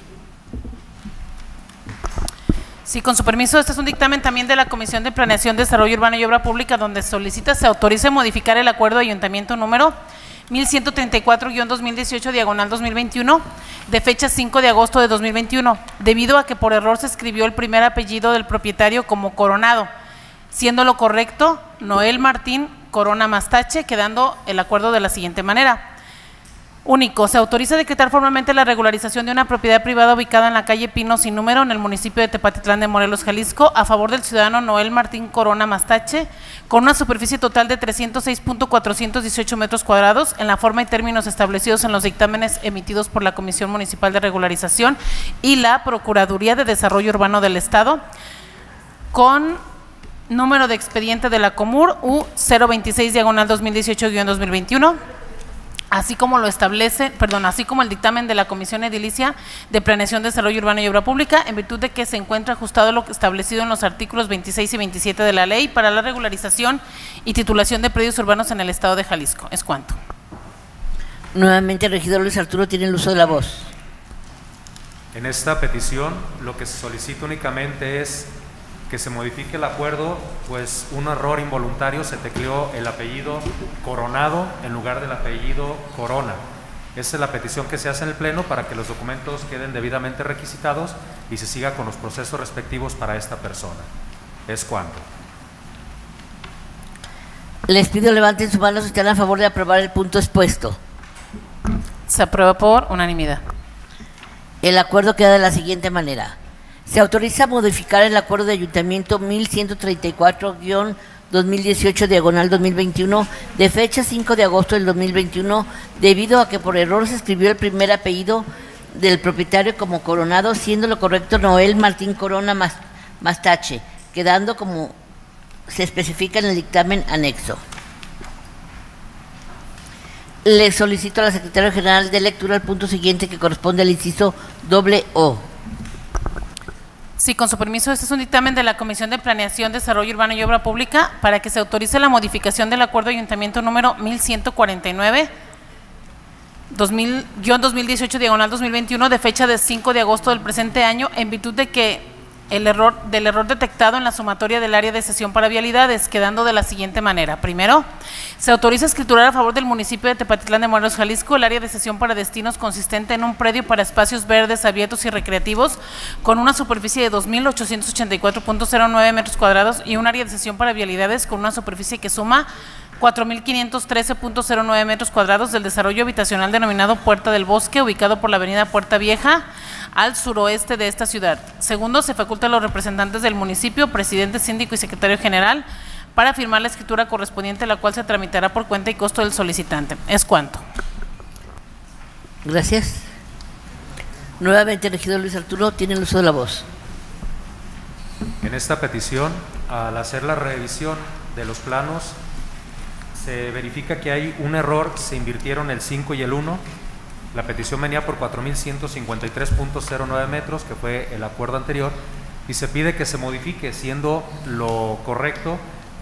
Sí, con su permiso, este es un dictamen también de la Comisión de Planeación, Desarrollo Urbano y Obra Pública, donde solicita se autorice modificar el acuerdo de ayuntamiento número 1134-2018/2021 de fecha 5 de agosto de 2021, debido a que por error se escribió el primer apellido del propietario como Coronado, siendo lo correcto Noel Martín Corona Mastache, quedando el acuerdo de la siguiente manera. Único, se autoriza a decretar formalmente la regularización de una propiedad privada ubicada en la calle Pino sin número en el municipio de Tepatitlán de Morelos, Jalisco, a favor del ciudadano Noel Martín Corona Mastache, con una superficie total de 306.418 metros cuadrados, en la forma y términos establecidos en los dictámenes emitidos por la Comisión Municipal de Regularización y la Procuraduría de Desarrollo Urbano del Estado, con número de expediente de la Comur U026/2018-2021, así como lo establece, así como el dictamen de la Comisión Edilicia de Planeación, Desarrollo Urbano y Obra Pública, en virtud de que se encuentra ajustado lo establecido en los artículos 26 y 27 de la Ley para la regularización y titulación de predios urbanos en el Estado de Jalisco. ¿Es cuánto? Nuevamente, el regidor Luis Arturo tiene el uso de la voz. En esta petición, lo que se solicita únicamente es que se modifique el acuerdo, pues un error involuntario, se tecleó el apellido Coronado en lugar del apellido Corona. Esa es la petición que se hace en el Pleno para que los documentos queden debidamente requisitados y se siga con los procesos respectivos para esta persona. ¿Es cuánto? Les pido levanten su mano si están a favor de aprobar el punto expuesto. Se aprueba por unanimidad. El acuerdo queda de la siguiente manera. Se autoriza a modificar el acuerdo de ayuntamiento 1134-2018/2021 de fecha 5 de agosto del 2021, debido a que por error se escribió el primer apellido del propietario como Coronado, siendo lo correcto Noel Martín Corona Mastache, quedando como se especifica en el dictamen anexo. Le solicito a la Secretaría General de Lectura el punto siguiente que corresponde al inciso O. Sí, con su permiso, este es un dictamen de la Comisión de Planeación, Desarrollo Urbano y Obra Pública para que se autorice la modificación del acuerdo de ayuntamiento número 1149-2018/2021 de fecha de 5 de agosto del presente año, en virtud de que del error detectado en la sumatoria del área de cesión para vialidades, quedando de la siguiente manera. Primero, se autoriza a escriturar a favor del municipio de Tepatitlán de Morelos, Jalisco, el área de cesión para destinos consistente en un predio para espacios verdes, abiertos y recreativos con una superficie de 2.884.09 metros cuadrados y un área de cesión para vialidades con una superficie que suma 4.513.09 metros cuadrados del desarrollo habitacional denominado Puerta del Bosque, ubicado por la avenida Puerta Vieja, al suroeste de esta ciudad. Segundo, se faculta a los representantes del municipio, presidente, síndico y secretario general, para firmar la escritura correspondiente, la cual se tramitará por cuenta y costo del solicitante. ¿Es cuánto? Gracias. Nuevamente, el regidor Luis Arturo tiene el uso de la voz. En esta petición, al hacer la revisión de los planos, se verifica que hay un error, se invirtieron el 5 y el 1. La petición venía por 4.153.09 metros, que fue el acuerdo anterior, y se pide que se modifique, siendo lo correcto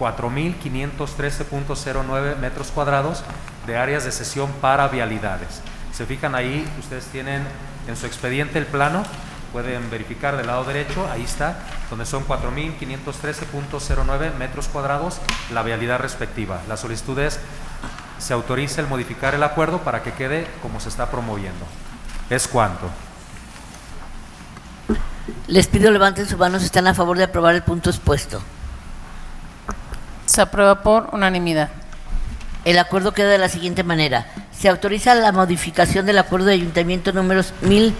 4.513.09 metros cuadrados de áreas de cesión para vialidades. Se fijan ahí, ustedes tienen en su expediente el plano, pueden verificar del lado derecho, ahí está, donde son 4.513.09 metros cuadrados la vialidad respectiva. La solicitud es se autoriza el modificar el acuerdo para que quede como se está promoviendo. ¿Es cuánto? Les pido levanten sus manos si están a favor de aprobar el punto expuesto. Se aprueba por unanimidad. El acuerdo queda de la siguiente manera. Se autoriza la modificación del acuerdo de ayuntamiento números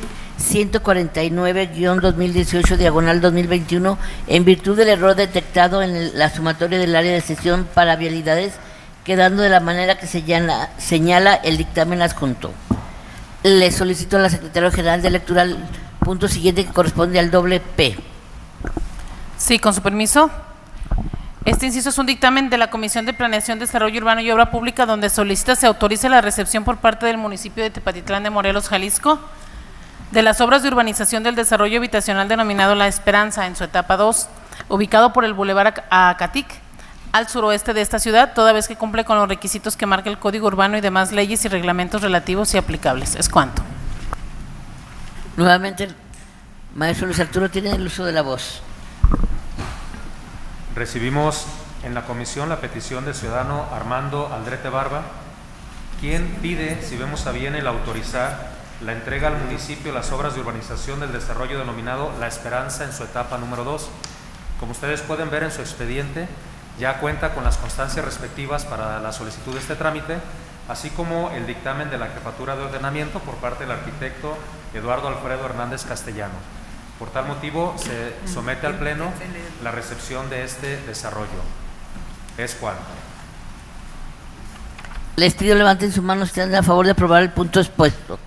1149-2018/2021 en virtud del error detectado en la sumatoria del área de sesión para vialidades, quedando de la manera que señala el dictamen adjunto. Le solicito a la Secretaria General de Electoral punto siguiente que corresponde al doble P. Sí, con su permiso. Este inciso es un dictamen de la Comisión de Planeación, Desarrollo Urbano y Obra Pública, donde solicita se autorice la recepción por parte del municipio de Tepatitlán de Morelos, Jalisco, de las obras de urbanización del desarrollo habitacional denominado La Esperanza en su etapa 2, ubicado por el Boulevard Acatic, al suroeste de esta ciudad, toda vez que cumple con los requisitos que marca el Código Urbano y demás leyes y reglamentos relativos y aplicables. ¿Es cuánto? Nuevamente, el maestro Luis Arturo tiene el uso de la voz. Recibimos en la comisión la petición del ciudadano Armando Aldrete Barba, quien pide, si vemos a bien, el autorizar la entrega al municipio las obras de urbanización del desarrollo denominado La Esperanza en su etapa número 2. Como ustedes pueden ver en su expediente, ya cuenta con las constancias respectivas para la solicitud de este trámite, así como el dictamen de la Jefatura de Ordenamiento por parte del arquitecto Eduardo Alfredo Hernández Castellano. Por tal motivo, se somete al Pleno la recepción de este desarrollo. ¿Es cuánto? Les pido levanten sus manos si están a favor de aprobar el punto expuesto.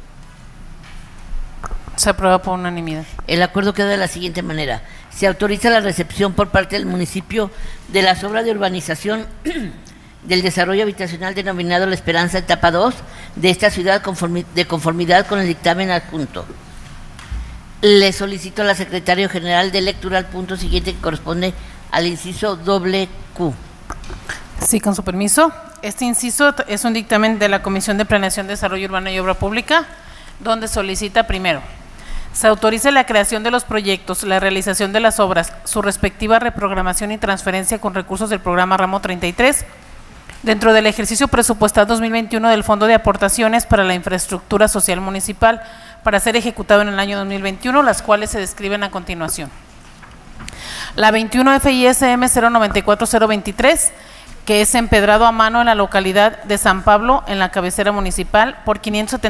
Se aprueba por unanimidad. El acuerdo queda de la siguiente manera. Se autoriza la recepción por parte del municipio de las obras de urbanización del desarrollo habitacional denominado La Esperanza etapa 2 de esta ciudad de conformidad con el dictamen adjunto. Le solicito a la Secretaria General de Electoral punto siguiente que corresponde al inciso doble Q. Sí, con su permiso. Este inciso es un dictamen de la Comisión de Planeación, Desarrollo Urbano y Obra Pública, donde solicita primero, se autorice la creación de los proyectos, la realización de las obras, su respectiva reprogramación y transferencia con recursos del programa Ramo 33, dentro del ejercicio presupuestal 2021 del Fondo de Aportaciones para la Infraestructura Social Municipal, para ser ejecutado en el año 2021, las cuales se describen a continuación. La 21 FISM 094023, que es empedrado a mano en la localidad de San Pablo, en la cabecera municipal, por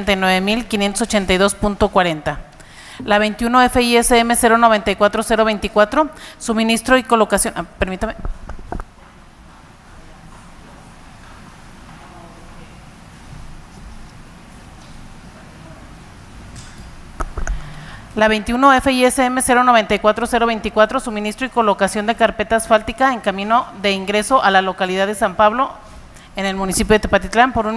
579.582.40. La 21 FISM 094024, suministro y colocación, permítame. La 21 FISM 094024, suministro y colocación de carpeta asfáltica en camino de ingreso a la localidad de San Pablo, en el municipio de Tepatitlán, por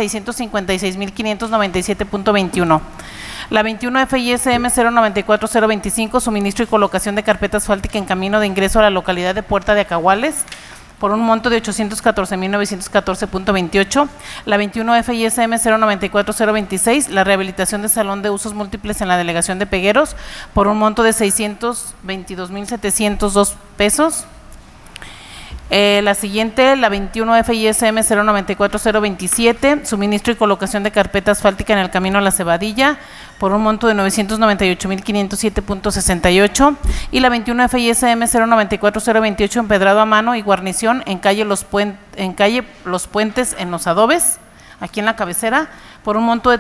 1.656.597.21. La 21 FISM 094025, suministro y colocación de carpeta asfáltica en camino de ingreso a la localidad de Puerta de Acahuales, por un monto de 814.914.28. La 21 FISM 094026, la rehabilitación de salón de usos múltiples en la delegación de Pegueros, por un monto de 622.702 pesos. La siguiente, la 21 FISM 094027, suministro y colocación de carpeta asfáltica en el camino a la Cebadilla, por un monto de 998.507.68, y la 21 FISM 094028, empedrado a mano y guarnición en calle Los Puentes en los Adobes, aquí en la cabecera, por un monto de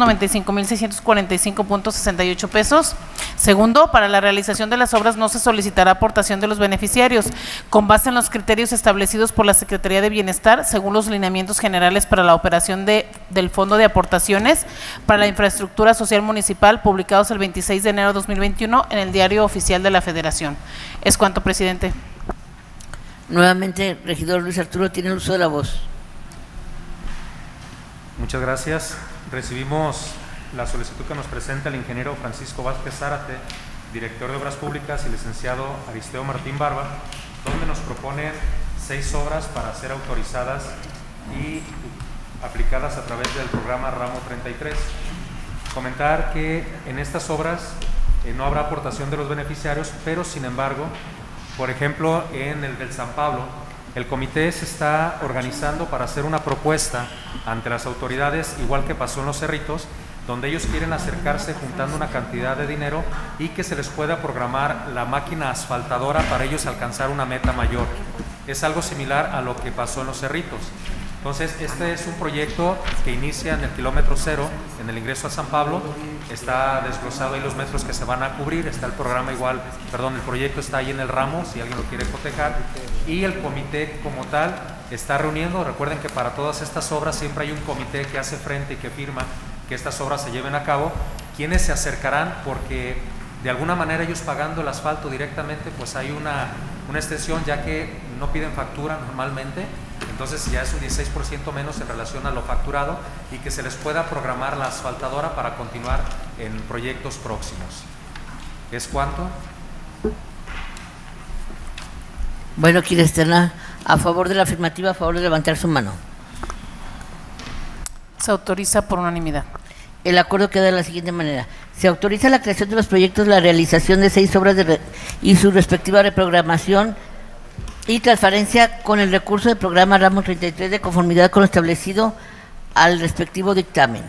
395.645.68 pesos. Segundo, para la realización de las obras no se solicitará aportación de los beneficiarios, con base en los criterios establecidos por la Secretaría de Bienestar, según los lineamientos generales para la operación del Fondo de Aportaciones para la Infraestructura Social Municipal, publicados el 26 de enero de 2021 en el Diario Oficial de la Federación. Es cuanto, presidente. Nuevamente, el regidor Luis Arturo tiene el uso de la voz. Muchas gracias. Recibimos la solicitud que nos presenta el ingeniero Francisco Vázquez Zárate, director de Obras Públicas, y licenciado Aristeo Martín Barba, donde nos proponen 6 obras para ser autorizadas y aplicadas a través del programa Ramo 33. Comentar que en estas obras no habrá aportación de los beneficiarios, pero sin embargo, por ejemplo, en el del San Pablo, El comité se está organizando para hacer una propuesta ante las autoridades, igual que pasó en Los Cerritos, donde ellos quieren acercarse juntando una cantidad de dinero y que se les pueda programar la máquina asfaltadora para ellos alcanzar una meta mayor. Es algo similar a lo que pasó en Los Cerritos. Entonces, este es un proyecto que inicia en el kilómetro 0, en el ingreso a San Pablo. Está desglosado ahí los metros que se van a cubrir, está el programa igual, perdón, el proyecto está ahí en el ramo, si alguien lo quiere cotejar, y el comité como tal está reuniendo. Recuerden que para todas estas obras siempre hay un comité que hace frente y que firma que estas obras se lleven a cabo, quienes se acercarán porque de alguna manera ellos pagando el asfalto directamente, pues hay una extensión, ya que no piden factura normalmente, entonces ya es un 16% menos en relación a lo facturado, y que se les pueda programar la asfaltadora para continuar en proyectos próximos. ¿Es cuánto? Bueno, quien esté a favor de la afirmativa, a favor de levantar su mano. Se autoriza por unanimidad. El acuerdo queda de la siguiente manera. Se autoriza la creación de los proyectos, la realización de 6 obras y su respectiva reprogramación y transferencia con el recurso del programa Ramo 33 de conformidad con lo establecido al respectivo dictamen.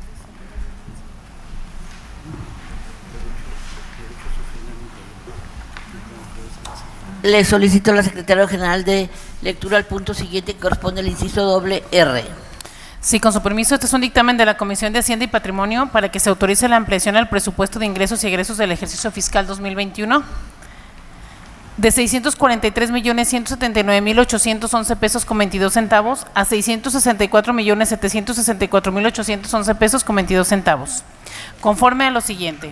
Le solicito a la Secretaria General de lectura al punto siguiente que corresponde al inciso doble R. Sí, con su permiso, este es un dictamen de la Comisión de Hacienda y Patrimonio para que se autorice la ampliación al presupuesto de ingresos y egresos del ejercicio fiscal 2021 de 643.179.811 pesos con 22 centavos a 664.764.811 pesos con 22 centavos, conforme a lo siguiente.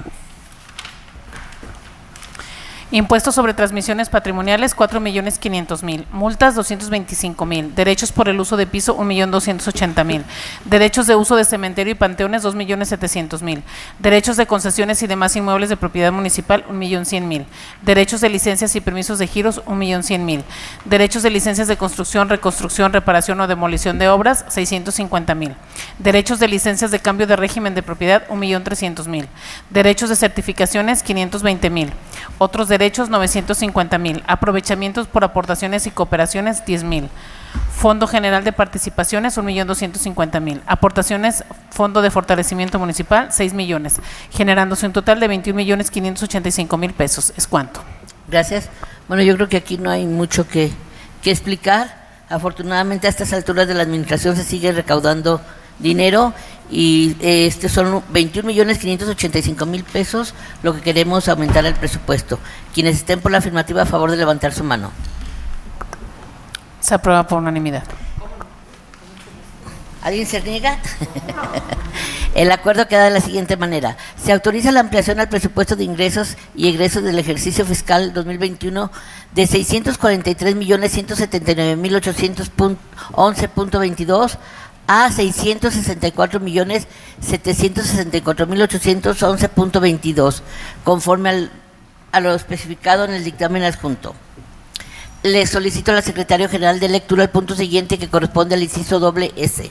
Impuestos sobre transmisiones patrimoniales, 4.500.000. Multas, 225.000. Derechos por el uso de piso, 1.280.000. Derechos de uso de cementerio y panteones, 2.700.000. Derechos de concesiones y demás inmuebles de propiedad municipal, 1.100.000. Derechos de licencias y permisos de giros, 1.100.000. Derechos de licencias de construcción, reconstrucción, reparación o demolición de obras, 650.000. Derechos de licencias de cambio de régimen de propiedad, 1.300.000. Derechos de certificaciones, 520.000. Otros derechos, 950.000. Aprovechamientos por aportaciones y cooperaciones, 10.000. Fondo General de Participaciones, 1.250.000. Aportaciones, Fondo de Fortalecimiento Municipal, 6 millones, generándose un total de 21.585.000 pesos. ¿Es cuánto? Gracias. Bueno, yo creo que aquí no hay mucho que explicar. Afortunadamente, a estas alturas de la administración se sigue recaudando dinero y son 21.585.000 pesos lo que queremos aumentar el presupuesto. Quienes estén por la afirmativa, a favor de levantar su mano. Se aprueba por unanimidad. ¿Alguien se niega? El acuerdo queda de la siguiente manera. Se autoriza la ampliación al presupuesto de ingresos y egresos del ejercicio fiscal 2021 de 643.179.811.22 a 664.764.811.22, conforme a lo especificado en el dictamen adjunto. Le solicito a la Secretaria General de lectura el punto siguiente que corresponde al inciso doble S.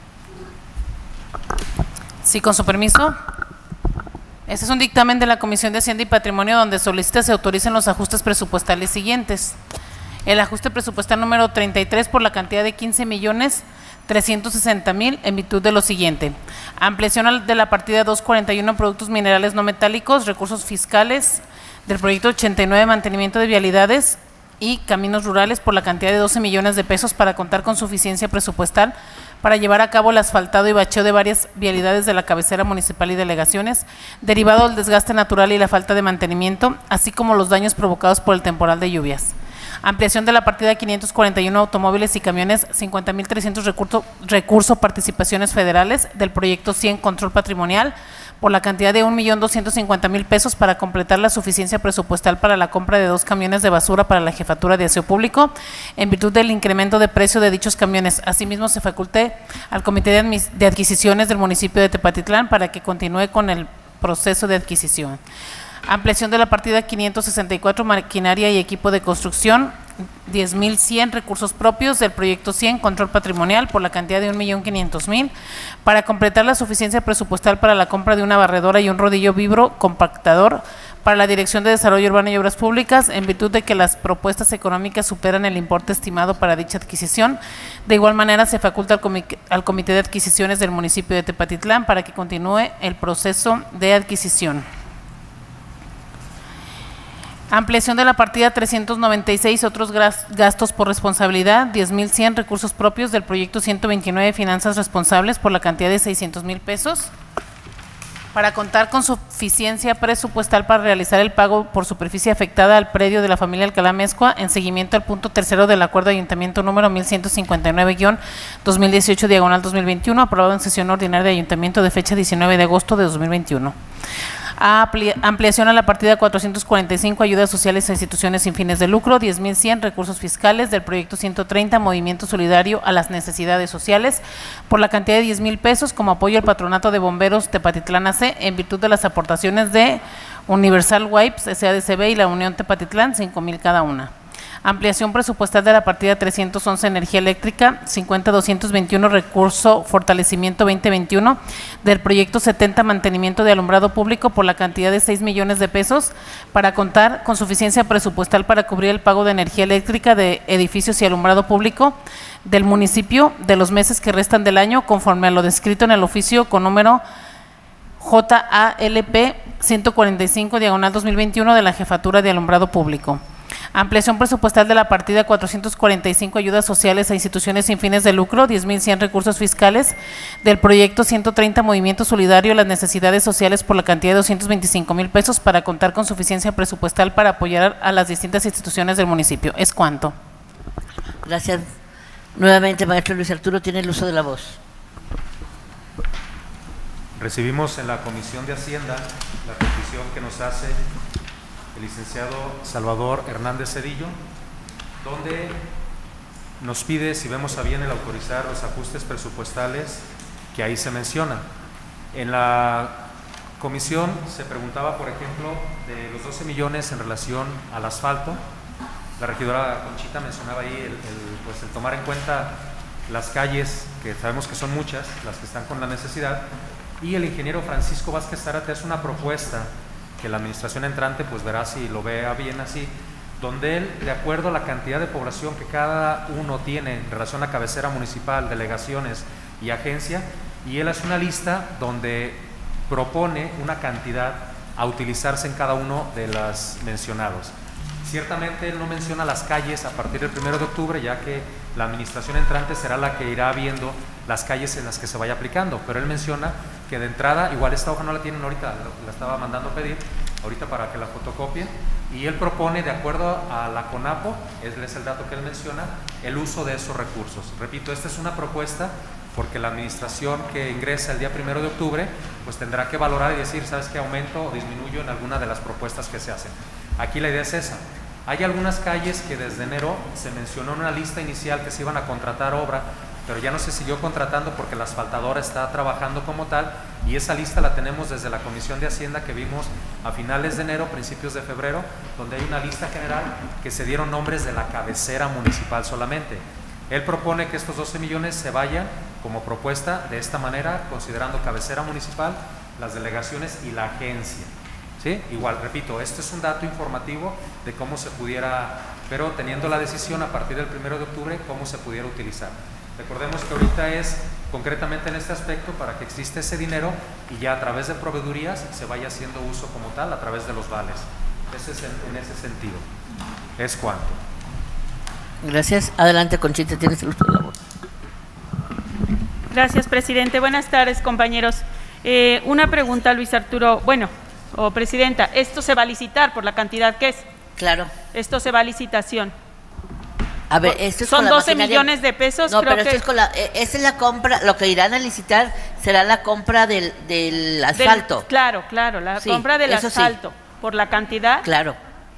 Sí, con su permiso. Este es un dictamen de la Comisión de Hacienda y Patrimonio donde solicita se autoricen los ajustes presupuestales siguientes. El ajuste presupuestal número 33 por la cantidad de 15.360.000 en virtud de lo siguiente. Ampliación de la partida 241 productos minerales no metálicos, recursos fiscales del proyecto 89 mantenimiento de vialidades y caminos rurales por la cantidad de 12 millones de pesos para contar con suficiencia presupuestal para llevar a cabo el asfaltado y bacheo de varias vialidades de la cabecera municipal y delegaciones, derivado del desgaste natural y la falta de mantenimiento, así como los daños provocados por el temporal de lluvias. Ampliación de la partida 541 automóviles y camiones, 50.300 recurso participaciones federales del proyecto 100 control patrimonial por la cantidad de 1.250.000 pesos para completar la suficiencia presupuestal para la compra de 2 camiones de basura para la Jefatura de Aseo Público en virtud del incremento de precio de dichos camiones. Asimismo, se faculte al Comité de Adquisiciones del municipio de Tepatitlán para que continúe con el proceso de adquisición. Ampliación de la partida 564 maquinaria y equipo de construcción, 10.100 recursos propios del proyecto 100 control patrimonial por la cantidad de 1.500.000 para completar la suficiencia presupuestal para la compra de una barredora y un rodillo vibro compactador para la Dirección de Desarrollo Urbano y Obras Públicas, en virtud de que las propuestas económicas superan el importe estimado para dicha adquisición. De igual manera, se faculta al Comité de Adquisiciones del municipio de Tepatitlán para que continúe el proceso de adquisición. Ampliación de la partida 396, otros gastos por responsabilidad, 10,100 recursos propios del proyecto 129 Finanzas Responsables por la cantidad de 600,000 pesos. Para contar con suficiencia presupuestal para realizar el pago por superficie afectada al predio de la familia Alcalá Mezcua, en seguimiento al punto tercero del acuerdo de ayuntamiento número 1159-2018/2021, aprobado en sesión ordinaria de ayuntamiento de fecha 19 de agosto de 2021. Ampliación a la partida 445, ayudas sociales a instituciones sin fines de lucro, 10,100 recursos fiscales del proyecto 130, movimiento solidario a las necesidades sociales, por la cantidad de 10,000 pesos como apoyo al Patronato de Bomberos Tepatitlán AC, en virtud de las aportaciones de Universal Wipes, SADCB y la Unión Tepatitlán, 5,000 cada una. Ampliación presupuestal de la partida 311 energía eléctrica, 50,221 recurso fortalecimiento 2021 del proyecto 70 mantenimiento de alumbrado público por la cantidad de 6 millones de pesos para contar con suficiencia presupuestal para cubrir el pago de energía eléctrica de edificios y alumbrado público del municipio de los meses que restan del año, conforme a lo descrito en el oficio con número JALP 145/2021 de la Jefatura de Alumbrado Público. Ampliación presupuestal de la partida 445, ayudas sociales a instituciones sin fines de lucro, 10,100 recursos fiscales del proyecto 130, movimiento solidario a las necesidades sociales por la cantidad de 225,000 pesos para contar con suficiencia presupuestal para apoyar a las distintas instituciones del municipio. ¿Es cuánto? Gracias. Nuevamente, maestro Luis Arturo, tiene el uso de la voz. Recibimos en la Comisión de Hacienda la petición que nos hace el licenciado Salvador Hernández Cedillo, donde nos pide si vemos a bien el autorizar los ajustes presupuestales que ahí se mencionan. En la comisión se preguntaba, por ejemplo, de los 12 millones en relación al asfalto. La regidora Conchita mencionaba ahí el tomar en cuenta las calles, que sabemos que son muchas, las que están con la necesidad, y el ingeniero Francisco Vázquez Zárate hace una propuesta que la administración entrante pues verá si lo vea bien así, donde él, de acuerdo a la cantidad de población que cada uno tiene en relación a cabecera municipal, delegaciones y agencia, y él hace una lista donde propone una cantidad a utilizarse en cada uno de las mencionados. Ciertamente él no menciona las calles a partir del 1 de octubre, ya que la administración entrante será la que irá viendo las calles en las que se vaya aplicando, pero él menciona que de entrada, igual esta hoja no la tienen ahorita, la estaba mandando a pedir ahorita para que la fotocopien, y él propone, de acuerdo a la CONAPO, es el dato que él menciona, el uso de esos recursos. Repito, esta es una propuesta porque la administración que ingresa el día 1 de octubre pues tendrá que valorar y decir, ¿sabes qué? Aumento o disminuyo en alguna de las propuestas que se hacen. Aquí la idea es esa. Hay algunas calles que desde enero se mencionó en una lista inicial que se iban a contratar obra, pero ya no se siguió contratando porque la asfaltadora está trabajando como tal, y esa lista la tenemos desde la Comisión de Hacienda que vimos a finales de enero, principios de febrero, donde hay una lista general que se dieron nombres de la cabecera municipal solamente. Él propone que estos 12 millones se vayan como propuesta de esta manera, considerando cabecera municipal, las delegaciones y la agencia. ¿Sí? Igual, repito, este es un dato informativo de cómo se pudiera, pero teniendo la decisión a partir del 1 de octubre, cómo se pudiera utilizar. Recordemos que ahorita es concretamente en este aspecto para que exista ese dinero y ya a través de proveedurías se vaya haciendo uso como tal a través de los vales. Ese es en ese sentido. ¿Es cuánto? Gracias. Adelante, Conchita, tienes el uso de la voz. Gracias, presidente. Buenas tardes, compañeros. Una pregunta, Luis Arturo. Presidenta, ¿esto se va a licitar por la cantidad que es? Claro. Esto se va a licitación. A ver, esto es son con la 12 maquinaria. millones de pesos. No, creo pero que esto es con esta es la compra, lo que irán a licitar será la compra del asfalto. Claro, la Sí, compra del eso sí. asfalto. Por la cantidad. Claro.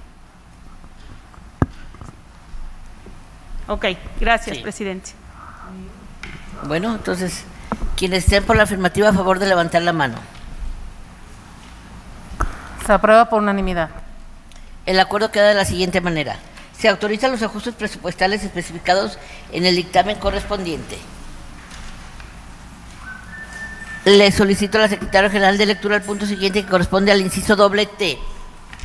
Ok, gracias, Sí. presidente. Bueno, entonces, quienes estén por la afirmativa, a favor de levantar la mano. Se aprueba por unanimidad. El acuerdo queda de la siguiente manera. Se autorizan los ajustes presupuestales especificados en el dictamen correspondiente. Le solicito a la Secretaria General de Lectura el punto siguiente que corresponde al inciso doble T.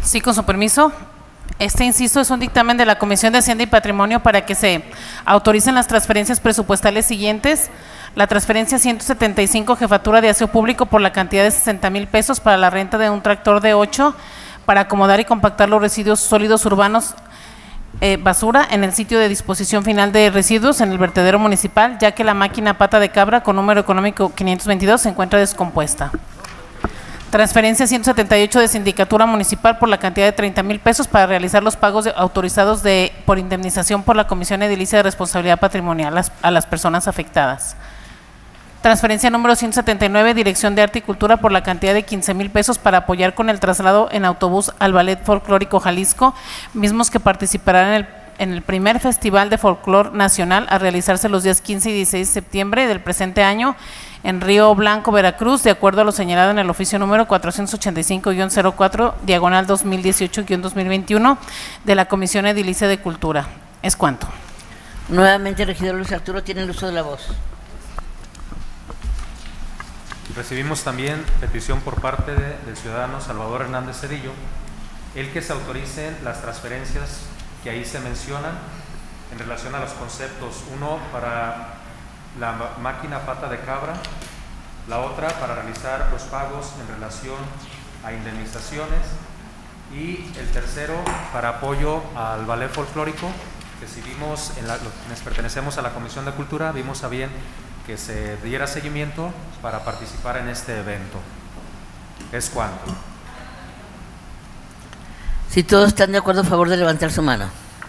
Sí, con su permiso. Este inciso es un dictamen de la Comisión de Hacienda y Patrimonio para que se autoricen las transferencias presupuestales siguientes. La transferencia 175, Jefatura de Aseo Público, por la cantidad de 60,000 pesos para la renta de un tractor de 8 para acomodar y compactar los residuos sólidos urbanos, basura, en el sitio de disposición final de residuos en el vertedero municipal, ya que la máquina pata de cabra con número económico 522 se encuentra descompuesta. Transferencia 178 de Sindicatura Municipal por la cantidad de 30,000 pesos para realizar los pagos autorizados por indemnización por la Comisión Edilicia de Responsabilidad Patrimonial a las personas afectadas. Transferencia número 179, Dirección de Arte y Cultura, por la cantidad de 15,000 pesos para apoyar con el traslado en autobús al Ballet Folclórico Jalisco, mismos que participarán en el primer Festival de Folclor Nacional a realizarse los días 15 y 16 de septiembre del presente año en Río Blanco, Veracruz, de acuerdo a lo señalado en el oficio número 485-04, diagonal 2018-2021 de la Comisión Edilicia de Cultura. Es cuanto. Nuevamente, regidor Luis Arturo, tiene el uso de la voz. Recibimos también petición por parte del ciudadano Salvador Hernández Cedillo, el que se autoricen las transferencias que ahí se mencionan en relación a los conceptos. Uno para la máquina pata de cabra, la otra para realizar los pagos en relación a indemnizaciones y el tercero para apoyo al ballet folclórico, que si vimos, quienes pertenecemos a la Comisión de Cultura, vimos a bien que se diera seguimiento para participar en este evento. Es cuanto. Si todos están de acuerdo, a favor de levantar su mano.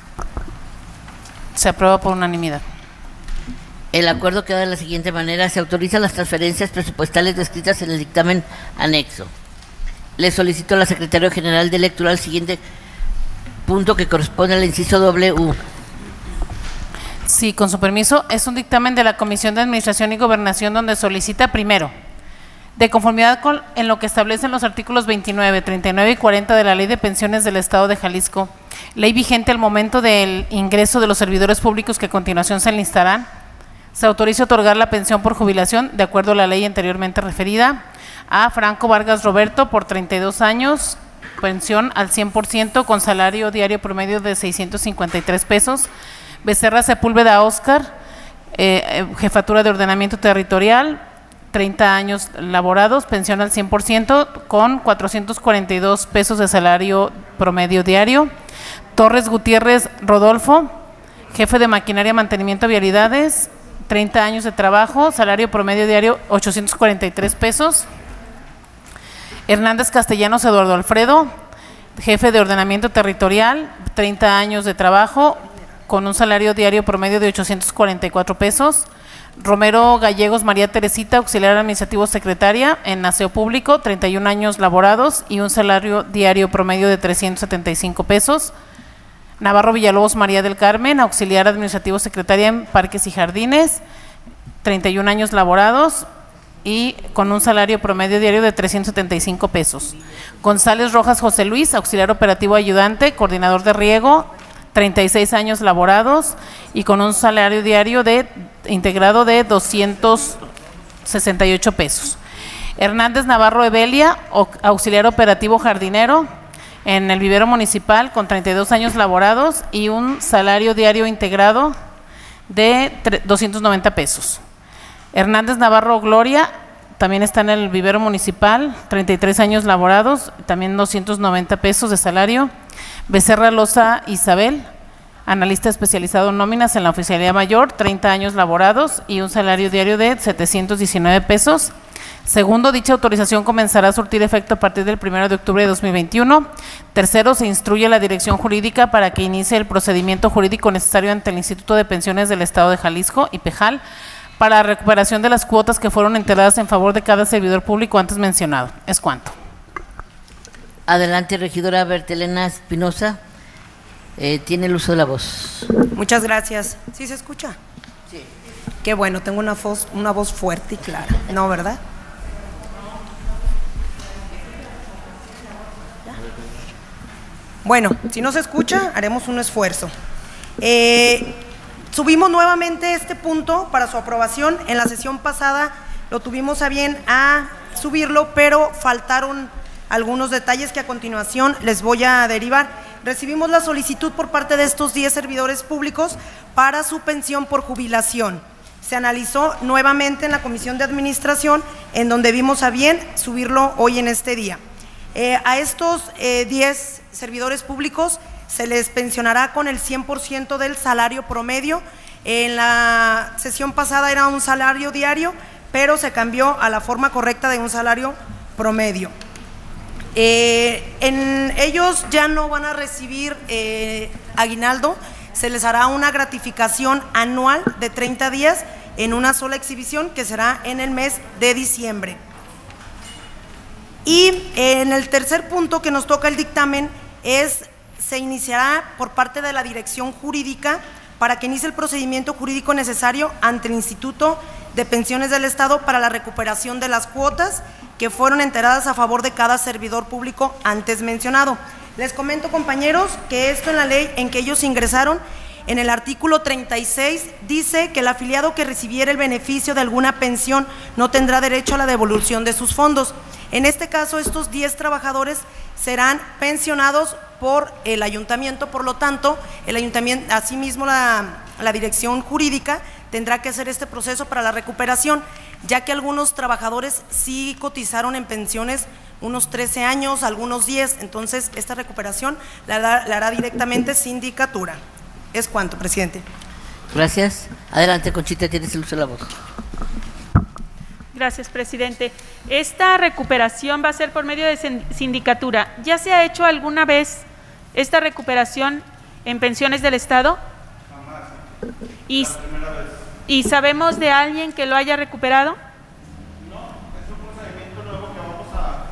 Se aprueba por unanimidad. El acuerdo queda de la siguiente manera: se autorizan las transferencias presupuestales descritas en el dictamen anexo. Le solicito a la Secretaria General de Lectura el siguiente punto que corresponde al inciso W. Sí, con su permiso, es un dictamen de la Comisión de Administración y Gobernación donde solicita, primero, de conformidad en lo que establecen los artículos 29, 39 y 40 de la Ley de Pensiones del Estado de Jalisco, ley vigente al momento del ingreso de los servidores públicos que a continuación se enlistarán, se autoriza otorgar la pensión por jubilación de acuerdo a la ley anteriormente referida a Franco Vargas Roberto por 32 años, pensión al 100% con salario diario promedio de 653 pesos, Becerra Sepúlveda Óscar, Jefatura de Ordenamiento Territorial, 30 años laborados, pensión al 100% con 442 pesos de salario promedio diario. Torres Gutiérrez Rodolfo, jefe de Maquinaria, Mantenimiento, Vialidades, 30 años de trabajo, salario promedio diario 843 pesos. Hernández Castellanos Eduardo Alfredo, jefe de Ordenamiento Territorial, 30 años de trabajo, con un salario diario promedio de 844 pesos. Romero Gallegos María Teresita, auxiliar administrativo secretaria en Aseo Público, 31 años laborados y un salario diario promedio de 375 pesos. Navarro Villalobos María del Carmen, auxiliar administrativo secretaria en Parques y Jardines, 31 años laborados y con un salario promedio diario de 375 pesos. González Rojas José Luis, auxiliar operativo ayudante, coordinador de riego, 36 años laborados y con un salario diario integrado de 268 pesos. Hernández Navarro Evelia, auxiliar operativo jardinero en el vivero municipal con 32 años laborados y un salario diario integrado de 290 pesos. Hernández Navarro Gloria, también está en el vivero municipal, 33 años laborados, también 290 pesos de salario. Becerra Loza Isabel, analista especializado en nóminas en la Oficialía Mayor, 30 años laborados y un salario diario de 719 pesos. Segundo, dicha autorización comenzará a surtir efecto a partir del 1 de octubre de 2021. Tercero, se instruye a la Dirección Jurídica para que inicie el procedimiento jurídico necesario ante el Instituto de Pensiones del Estado de Jalisco, IPEJAL, para la recuperación de las cuotas que fueron entregadas en favor de cada servidor público antes mencionado. Es cuanto. Adelante, regidora Bertelena Espinosa, tiene el uso de la voz. Muchas gracias. ¿Sí se escucha? Sí. Qué bueno, tengo una voz fuerte y clara, ¿no, verdad? Bueno, si no se escucha, haremos un esfuerzo. Subimos nuevamente este punto para su aprobación. En la sesión pasada lo tuvimos a bien a subirlo, pero faltaron algunos detalles que a continuación les voy a derivar. Recibimos la solicitud por parte de estos 10 servidores públicos para su pensión por jubilación. Se analizó nuevamente en la Comisión de Administración, en donde vimos a bien subirlo hoy en este día. A estos 10 servidores públicos se les pensionará con el 100% del salario promedio. En la sesión pasada era un salario diario, pero se cambió a la forma correcta de un salario promedio. Ellos ya no van a recibir aguinaldo, se les hará una gratificación anual de 30 días en una sola exhibición que será en el mes de diciembre. Y en el tercer punto que nos toca el dictamen se iniciará por parte de la Dirección Jurídica para que inicie el procedimiento jurídico necesario ante el Instituto de Pensiones del Estado para la recuperación de las cuotas que fueron enteradas a favor de cada servidor público antes mencionado. Les comento, compañeros, que esto en la ley en que ellos ingresaron, en el artículo 36, dice que el afiliado que recibiera el beneficio de alguna pensión no tendrá derecho a la devolución de sus fondos. En este caso, estos 10 trabajadores serán pensionados por el ayuntamiento, por lo tanto, el ayuntamiento, asimismo la Dirección Jurídica tendrá que hacer este proceso para la recuperación, ya que algunos trabajadores sí cotizaron en pensiones unos 13 años, algunos 10, entonces esta recuperación la hará directamente Sindicatura. Es cuanto, presidente. Gracias. Adelante, Conchita, tienes el uso de la voz. Gracias, presidente. Esta recuperación va a ser por medio de Sindicatura. ¿Ya se ha hecho alguna vez esta recuperación en pensiones del Estado? Jamás. ¿Y sabemos de alguien que lo haya recuperado? No, es un procedimiento nuevo que vamos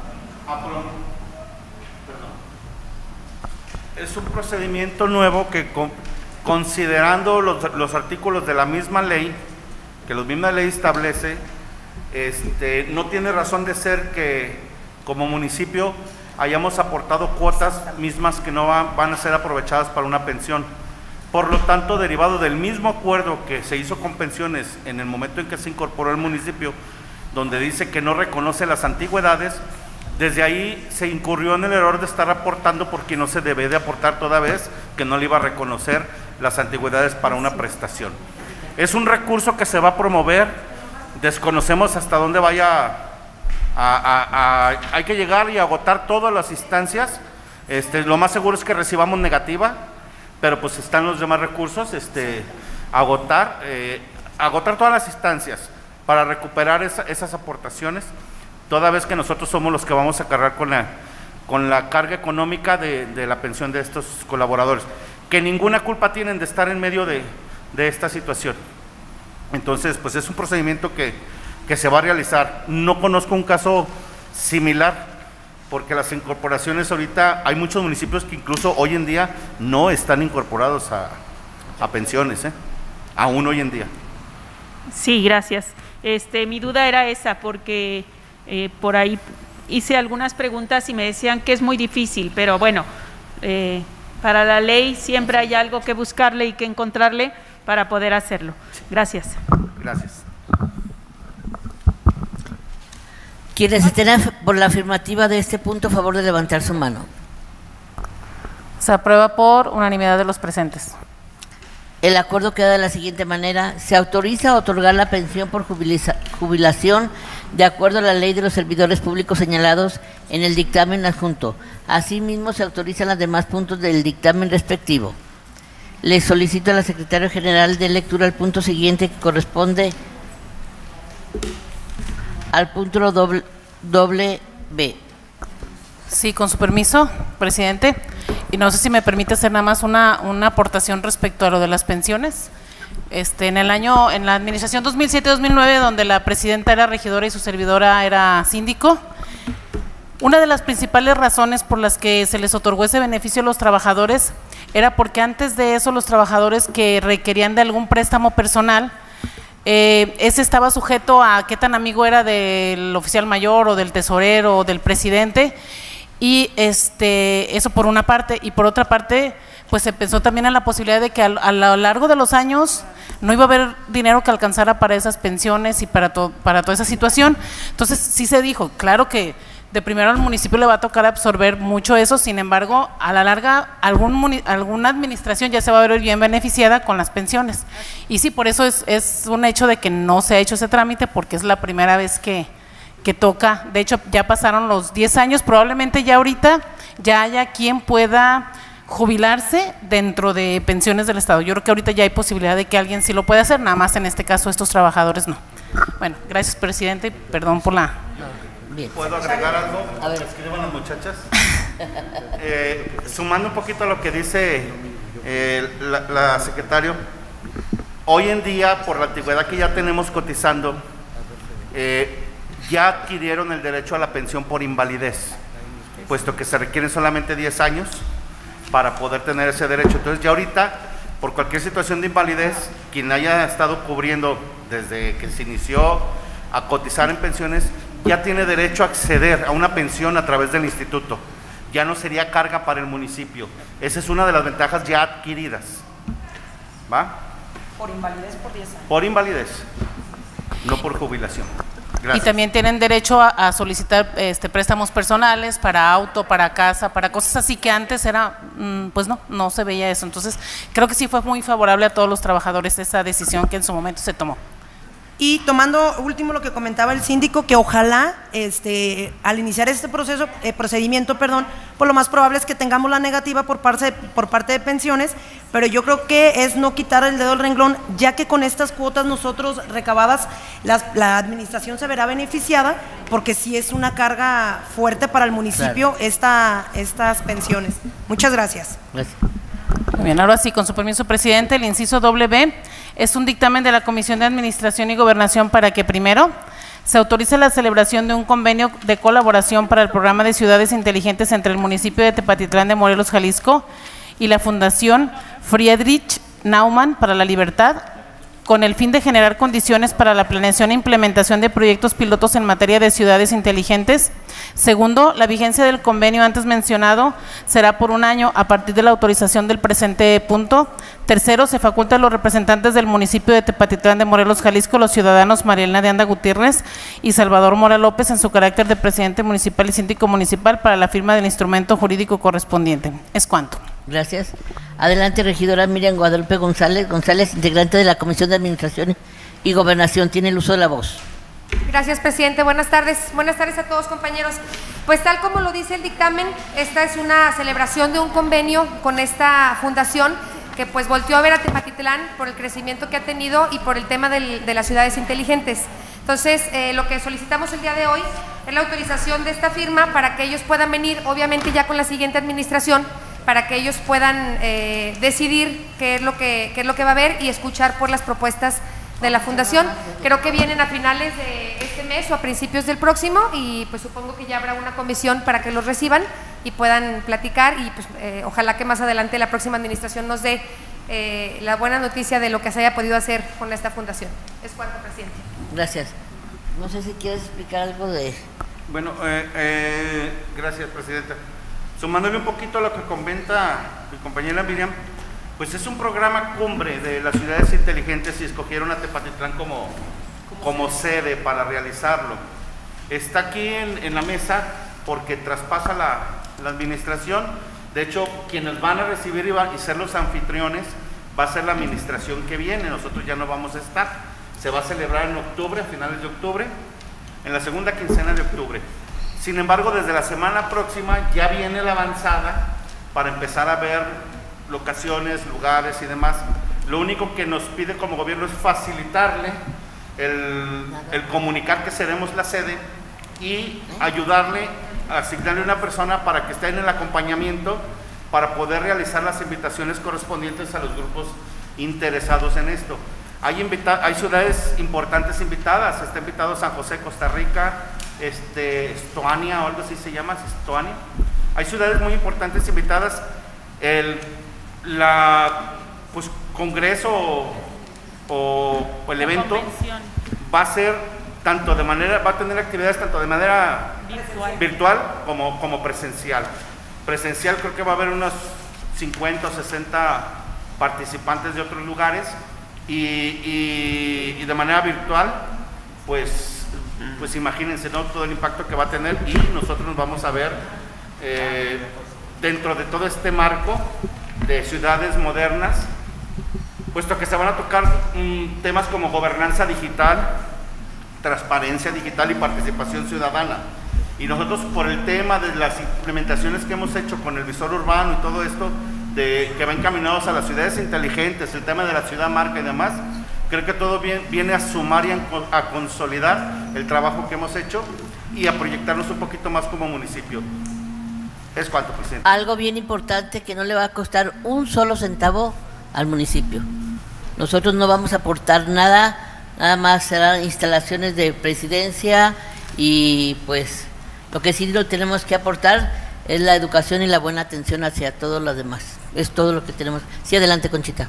Es un procedimiento nuevo que considerando los artículos de la misma ley, que la misma ley establece, no tiene razón de ser que como municipio hayamos aportado cuotas mismas que no van a ser aprovechadas para una pensión. Por lo tanto, derivado del mismo acuerdo que se hizo con pensiones en el momento en que se incorporó el municipio, donde dice que no reconoce las antigüedades, desde ahí se incurrió en el error de estar aportando porque no se debe de aportar toda vez que no le iba a reconocer las antigüedades para una prestación. Es un recurso que se va a promover, desconocemos hasta dónde vaya hay que llegar y agotar todas las instancias, lo más seguro es que recibamos negativa, pero pues están los demás recursos, agotar todas las instancias para recuperar esas aportaciones, toda vez que nosotros somos los que vamos a cargar con la carga económica de la pensión de estos colaboradores, que ninguna culpa tienen de estar en medio de esta situación. Entonces, pues es un procedimiento que se va a realizar. No conozco un caso similar, porque las incorporaciones ahorita, hay muchos municipios que incluso hoy en día no están incorporados a pensiones, aún hoy en día. Sí, gracias. Mi duda era esa, porque por ahí hice algunas preguntas y me decían que es muy difícil, pero bueno, para la ley siempre hay algo que buscarle y que encontrarle para poder hacerlo. Gracias. Gracias. Quienes estén por la afirmativa de este punto, a favor de levantar su mano. Se aprueba por unanimidad de los presentes. El acuerdo queda de la siguiente manera: se autoriza a otorgar la pensión por jubilación de acuerdo a la ley de los servidores públicos señalados en el dictamen adjunto. Asimismo, se autorizan los demás puntos del dictamen respectivo. Le solicito a la Secretaria General de lectura el punto siguiente, que corresponde al punto doble B. Sí, con su permiso, presidente. Y no sé si me permite hacer nada más una aportación respecto a lo de las pensiones. En la administración 2007-2009, donde la presidenta era regidora y su servidora era síndico, una de las principales razones por las que se les otorgó ese beneficio a los trabajadores era porque antes de eso los trabajadores que requerían de algún préstamo personal, ese estaba sujeto a qué tan amigo era del oficial mayor o del tesorero o del presidente, y eso por una parte, y por otra parte pues se pensó también en la posibilidad de que a lo largo de los años no iba a haber dinero que alcanzara para esas pensiones y para toda esa situación. Entonces sí se dijo, claro que de primero al municipio le va a tocar absorber mucho eso, sin embargo, a la larga alguna administración ya se va a ver bien beneficiada con las pensiones. Y sí, por eso es un hecho de que no se ha hecho ese trámite, porque es la primera vez que toca. De hecho, ya pasaron los 10 años, probablemente ya ahorita ya haya quien pueda jubilarse dentro de pensiones del Estado. Yo creo que ahorita ya hay posibilidad de que alguien sí lo pueda hacer, nada más en este caso estos trabajadores no. Bueno, gracias, presidente, perdón por la… Bien. ¿Puedo agregar algo? A ver. Escriban las muchachas. Sumando un poquito a lo que dice la secretaria, hoy en día, por la antigüedad que ya tenemos cotizando, ya adquirieron el derecho a la pensión por invalidez, puesto que se requieren solamente 10 años para poder tener ese derecho. Entonces ya ahorita, por cualquier situación de invalidez, quien haya estado cubriendo desde que se inició a cotizar en pensiones, ya tiene derecho a acceder a una pensión a través del instituto. Ya no sería carga para el municipio. Esa es una de las ventajas ya adquiridas. ¿Va? Por invalidez por 10 años. Por invalidez, no por jubilación. Gracias. Y también tienen derecho a solicitar préstamos personales para auto, para casa, para cosas así que antes era, pues no se veía eso. Entonces, creo que sí fue muy favorable a todos los trabajadores esa decisión que en su momento se tomó. Y tomando último lo que comentaba el síndico, que ojalá al iniciar este procedimiento, pues lo más probable es que tengamos la negativa por parte de pensiones, pero yo creo que es no quitar el dedo del renglón, ya que con estas cuotas nosotros recabadas, la administración se verá beneficiada, porque sí es una carga fuerte para el municipio, claro, estas pensiones. Muchas gracias. Gracias. Muy bien, ahora sí, con su permiso, presidente, el inciso B es un dictamen de la Comisión de Administración y Gobernación para que, primero, se autorice la celebración de un convenio de colaboración para el programa de ciudades inteligentes entre el municipio de Tepatitlán de Morelos, Jalisco, y la Fundación Friedrich Naumann para la Libertad, con el fin de generar condiciones para la planeación e implementación de proyectos pilotos en materia de ciudades inteligentes. Segundo, la vigencia del convenio antes mencionado será por un año a partir de la autorización del presente punto. Tercero, se faculta a los representantes del municipio de Tepatitlán de Morelos, Jalisco, los ciudadanos Marielena de Anda Gutiérrez y Salvador Mora López, en su carácter de presidente municipal y síndico municipal, para la firma del instrumento jurídico correspondiente. Es cuanto. Gracias. Adelante, regidora Miriam Guadalupe González, integrante de la Comisión de Administración y Gobernación. Tiene el uso de la voz. Gracias, presidente. Buenas tardes. Buenas tardes a todos, compañeros. Pues tal como lo dice el dictamen, esta es una celebración de un convenio con esta fundación que pues volteó a ver a Tepatitlán por el crecimiento que ha tenido y por el tema de las ciudades inteligentes. Entonces, lo que solicitamos el día de hoy es la autorización de esta firma para que ellos puedan venir, obviamente ya con la siguiente administración, para que ellos puedan decidir qué es lo que va a haber y escuchar por las propuestas de la fundación. Creo que vienen a finales de este mes o a principios del próximo, y pues supongo que ya habrá una comisión para que los reciban y puedan platicar, y pues ojalá que más adelante la próxima administración nos dé la buena noticia de lo que se haya podido hacer con esta fundación. Es cuanto, presidente. Gracias. No sé si quieres explicar algo de… Bueno, gracias, presidenta. Sumándole un poquito a lo que comenta mi compañera Miriam, pues es un programa cumbre de las ciudades inteligentes y escogieron a Tepatitlán como sede para realizarlo. Está aquí en la mesa porque traspasa la administración. De hecho, quienes van a recibir y ser los anfitriones va a ser la administración que viene. Nosotros ya no vamos a estar. Se va a celebrar en octubre, a finales de octubre, en la segunda quincena de octubre. Sin embargo, desde la semana próxima ya viene la avanzada para empezar a ver locaciones, lugares y demás. Lo único que nos pide como gobierno es facilitarle el comunicar que seremos la sede y ayudarle a asignarle una persona para que esté en el acompañamiento para poder realizar las invitaciones correspondientes a los grupos interesados en esto. Hay ciudades importantes invitadas. Está invitado San José, Costa Rica, Estoania o algo así se llama, Estoania. Hay ciudades muy importantes invitadas. Pues congreso o el evento va a ser va a tener actividades tanto de manera virtual como presencial. Presencial creo que va a haber unos 50 o 60 participantes de otros lugares, y de manera virtual pues pues imagínense, ¿no?, todo el impacto que va a tener, y nosotros nos vamos a ver dentro de todo este marco de ciudades modernas, puesto que se van a tocar temas como gobernanza digital, transparencia digital y participación ciudadana. Y nosotros, por el tema de las implementaciones que hemos hecho con el visor urbano y todo esto, que va encaminados a las ciudades inteligentes, el tema de la ciudad marca y demás, creo que todo viene a sumar y a consolidar el trabajo que hemos hecho y a proyectarnos un poquito más como municipio. Es cuanto, presidente. Algo bien importante que no le va a costar un solo centavo al municipio. Nosotros no vamos a aportar nada, nada más serán instalaciones de presidencia, y pues lo que sí lo tenemos que aportar es la educación y la buena atención hacia todos los demás. Es todo lo que tenemos. Sí, adelante, Conchita.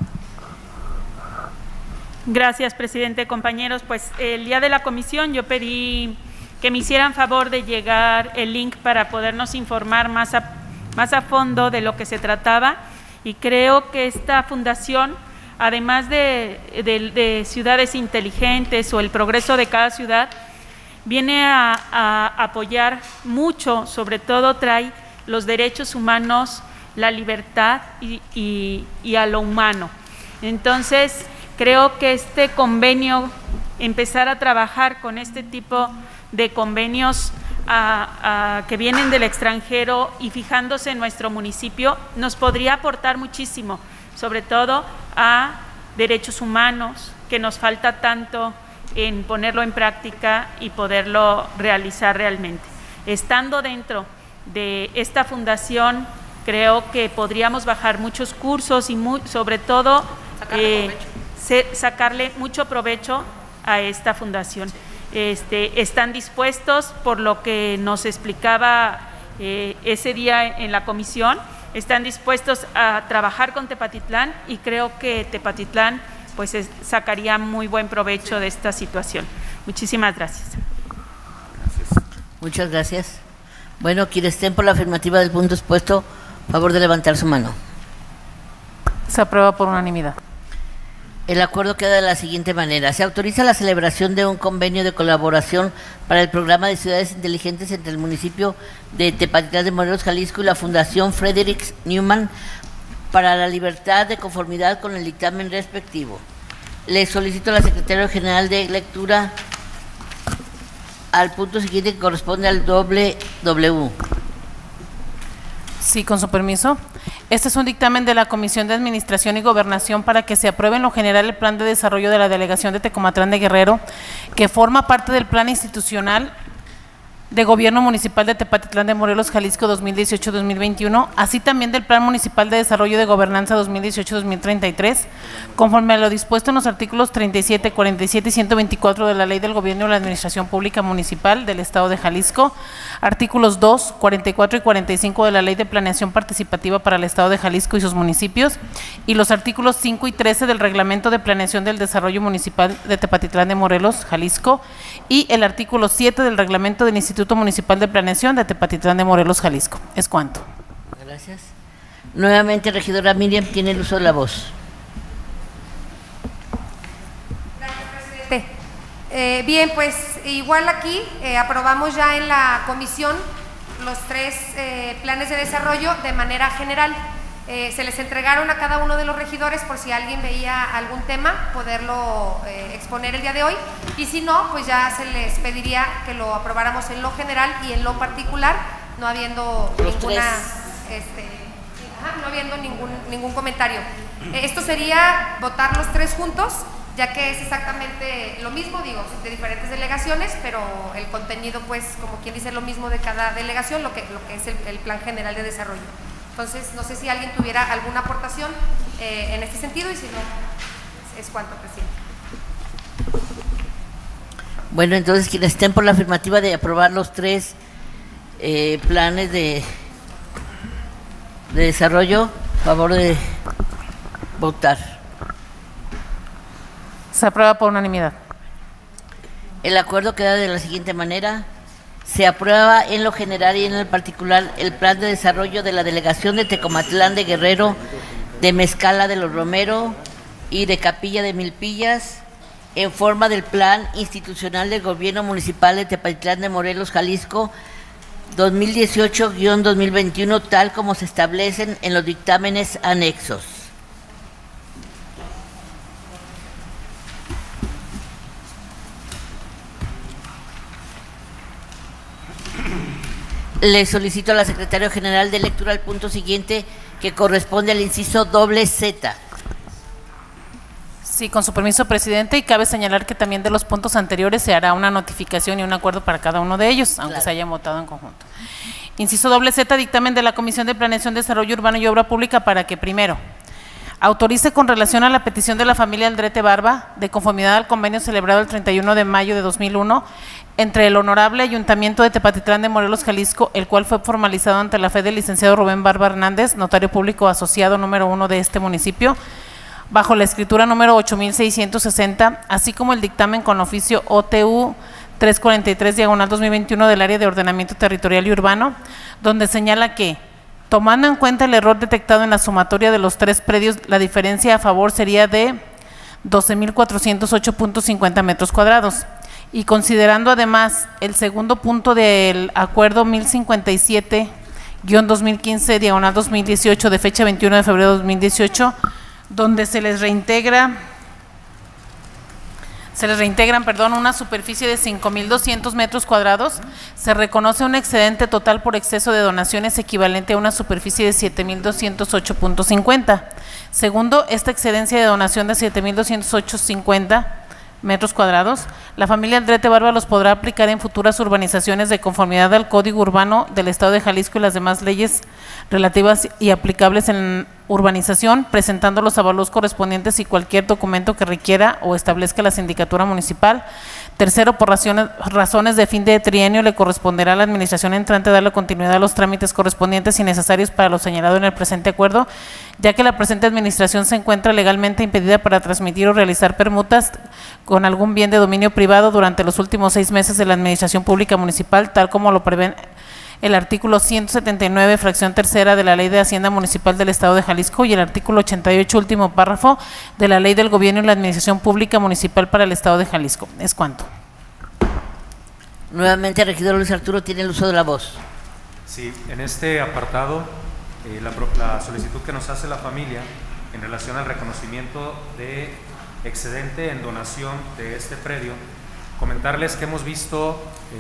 Gracias, presidente. Compañeros, pues el día de la comisión yo pedí que me hicieran favor de llegar el link para podernos informar más a fondo de lo que se trataba, y creo que esta fundación, además de ciudades inteligentes o el progreso de cada ciudad, viene a apoyar mucho, sobre todo trae los derechos humanos, la libertad y a lo humano. Entonces, creo que este convenio, empezar a trabajar con este tipo de convenios que vienen del extranjero y fijándose en nuestro municipio, nos podría aportar muchísimo, sobre todo a derechos humanos, que nos falta tanto en ponerlo en práctica y poderlo realizar realmente. Estando dentro de esta fundación, creo que podríamos bajar muchos cursos y sobre todo sacarle mucho provecho a esta fundación. Están dispuestos, por lo que nos explicaba ese día en la comisión, están dispuestos a trabajar con Tepatitlán, y creo que Tepatitlán pues sacaría muy buen provecho de esta situación. Muchísimas gracias. Muchas gracias. Bueno, quienes estén por la afirmativa del punto expuesto, favor de levantar su mano. Se aprueba por unanimidad. El acuerdo queda de la siguiente manera. Se autoriza la celebración de un convenio de colaboración para el programa de ciudades inteligentes entre el municipio de Tepatitlán de Morelos, Jalisco, y la Fundación Friedrich Naumann para la libertad, de conformidad con el dictamen respectivo. Le solicito a la Secretaria General de lectura al punto siguiente, que corresponde al W. Sí, con su permiso. Este es un dictamen de la Comisión de Administración y Gobernación para que se apruebe en lo general el plan de desarrollo de la Delegación de Tecomatlán de Guerrero, que forma parte del Plan Institucional de Gobierno Municipal de Tepatitlán de Morelos, Jalisco 2018-2021, así también del Plan Municipal de Desarrollo de Gobernanza 2018-2033, conforme a lo dispuesto en los artículos 37, 47 y 124 de la Ley del Gobierno y la Administración Pública Municipal del Estado de Jalisco, artículos 2, 44 y 45 de la Ley de Planeación Participativa para el Estado de Jalisco y sus municipios, y los artículos 5 y 13 del Reglamento de Planeación del Desarrollo Municipal de Tepatitlán de Morelos, Jalisco, y el artículo 7 del Reglamento del Instituto Municipal de Planeación de Tepatitlán de Morelos, Jalisco. Es cuanto. Gracias. Nuevamente, regidora Miriam, tiene el uso de la voz. Gracias, presidente. Bien, pues igual aquí aprobamos ya en la comisión los 3 planes de desarrollo de manera general. Se les entregaron a cada uno de los regidores por si alguien veía algún tema, poderlo exponer el día de hoy, y si no, pues ya se les pediría que lo aprobáramos en lo general y en lo particular, no habiendo ningún comentario. Esto sería votar los 3 juntos, ya que es exactamente lo mismo, digo, de diferentes delegaciones, pero el contenido, pues, como quien dice, lo mismo de cada delegación, lo que es el Plan General de Desarrollo. Entonces, no sé si alguien tuviera alguna aportación en este sentido, y si no, es cuanto, presidente. Bueno, entonces, quienes estén por la afirmativa de aprobar los 3 planes de desarrollo, favor de votar. Se aprueba por unanimidad. El acuerdo queda de la siguiente manera. Se aprueba en lo general y en el particular el plan de desarrollo de la Delegación de Tecomatlán de Guerrero, de Mezcala de los Romero y de Capilla de Milpillas, en forma del Plan Institucional del Gobierno Municipal de Tepatitlán de Morelos, Jalisco, 2018-2021, tal como se establecen en los dictámenes anexos. Le solicito a la Secretaria General de lectura al punto siguiente, que corresponde al inciso Z. Sí, con su permiso, presidente, y cabe señalar que también de los puntos anteriores se hará una notificación y un acuerdo para cada uno de ellos, aunque claro, se hayan votado en conjunto. Inciso Z, dictamen de la Comisión de Planeación, Desarrollo Urbano y Obra Pública para que, primero, autorice con relación a la petición de la familia Aldrete Barba, de conformidad al convenio celebrado el 31 de mayo de 2001, entre el Honorable Ayuntamiento de Tepatitlán de Morelos, Jalisco, el cual fue formalizado ante la fe del licenciado Rubén Barba Hernández, notario público asociado número 1 de este municipio, bajo la escritura número 8660, así como el dictamen con oficio OTU 343/2021 del Área de Ordenamiento Territorial y Urbano, donde señala que, tomando en cuenta el error detectado en la sumatoria de los 3 predios, la diferencia a favor sería de 12.408.50 metros cuadrados. Y considerando además el segundo punto del acuerdo 1057-2015/2018 de fecha 21 de febrero de 2018, donde se les reintegran una superficie de 5.200 metros cuadrados, se reconoce un excedente total por exceso de donaciones equivalente a una superficie de 7.208.50. Segundo, esta excedencia de donación de 7.208.50 metros cuadrados, la familia Aldrete Barba los podrá aplicar en futuras urbanizaciones de conformidad al Código Urbano del Estado de Jalisco y las demás leyes relativas y aplicables en urbanización, presentando los avalúos correspondientes y cualquier documento que requiera o establezca la sindicatura municipal. Tercero, por razones de fin de trienio, le corresponderá a la administración entrante darle continuidad a los trámites correspondientes y necesarios para lo señalado en el presente acuerdo, ya que la presente administración se encuentra legalmente impedida para transmitir o realizar permutas con algún bien de dominio privado durante los últimos 6 meses de la administración pública municipal, tal como lo prevén el artículo 179, fracción tercera de la Ley de Hacienda Municipal del Estado de Jalisco y el artículo 88, último párrafo, de la Ley del Gobierno y la Administración Pública Municipal para el Estado de Jalisco. Es cuanto. Nuevamente, regidor Luis Arturo, tiene el uso de la voz. Sí, en este apartado, la solicitud que nos hace la familia en relación al reconocimiento de excedente en donación de este predio, comentarles que hemos visto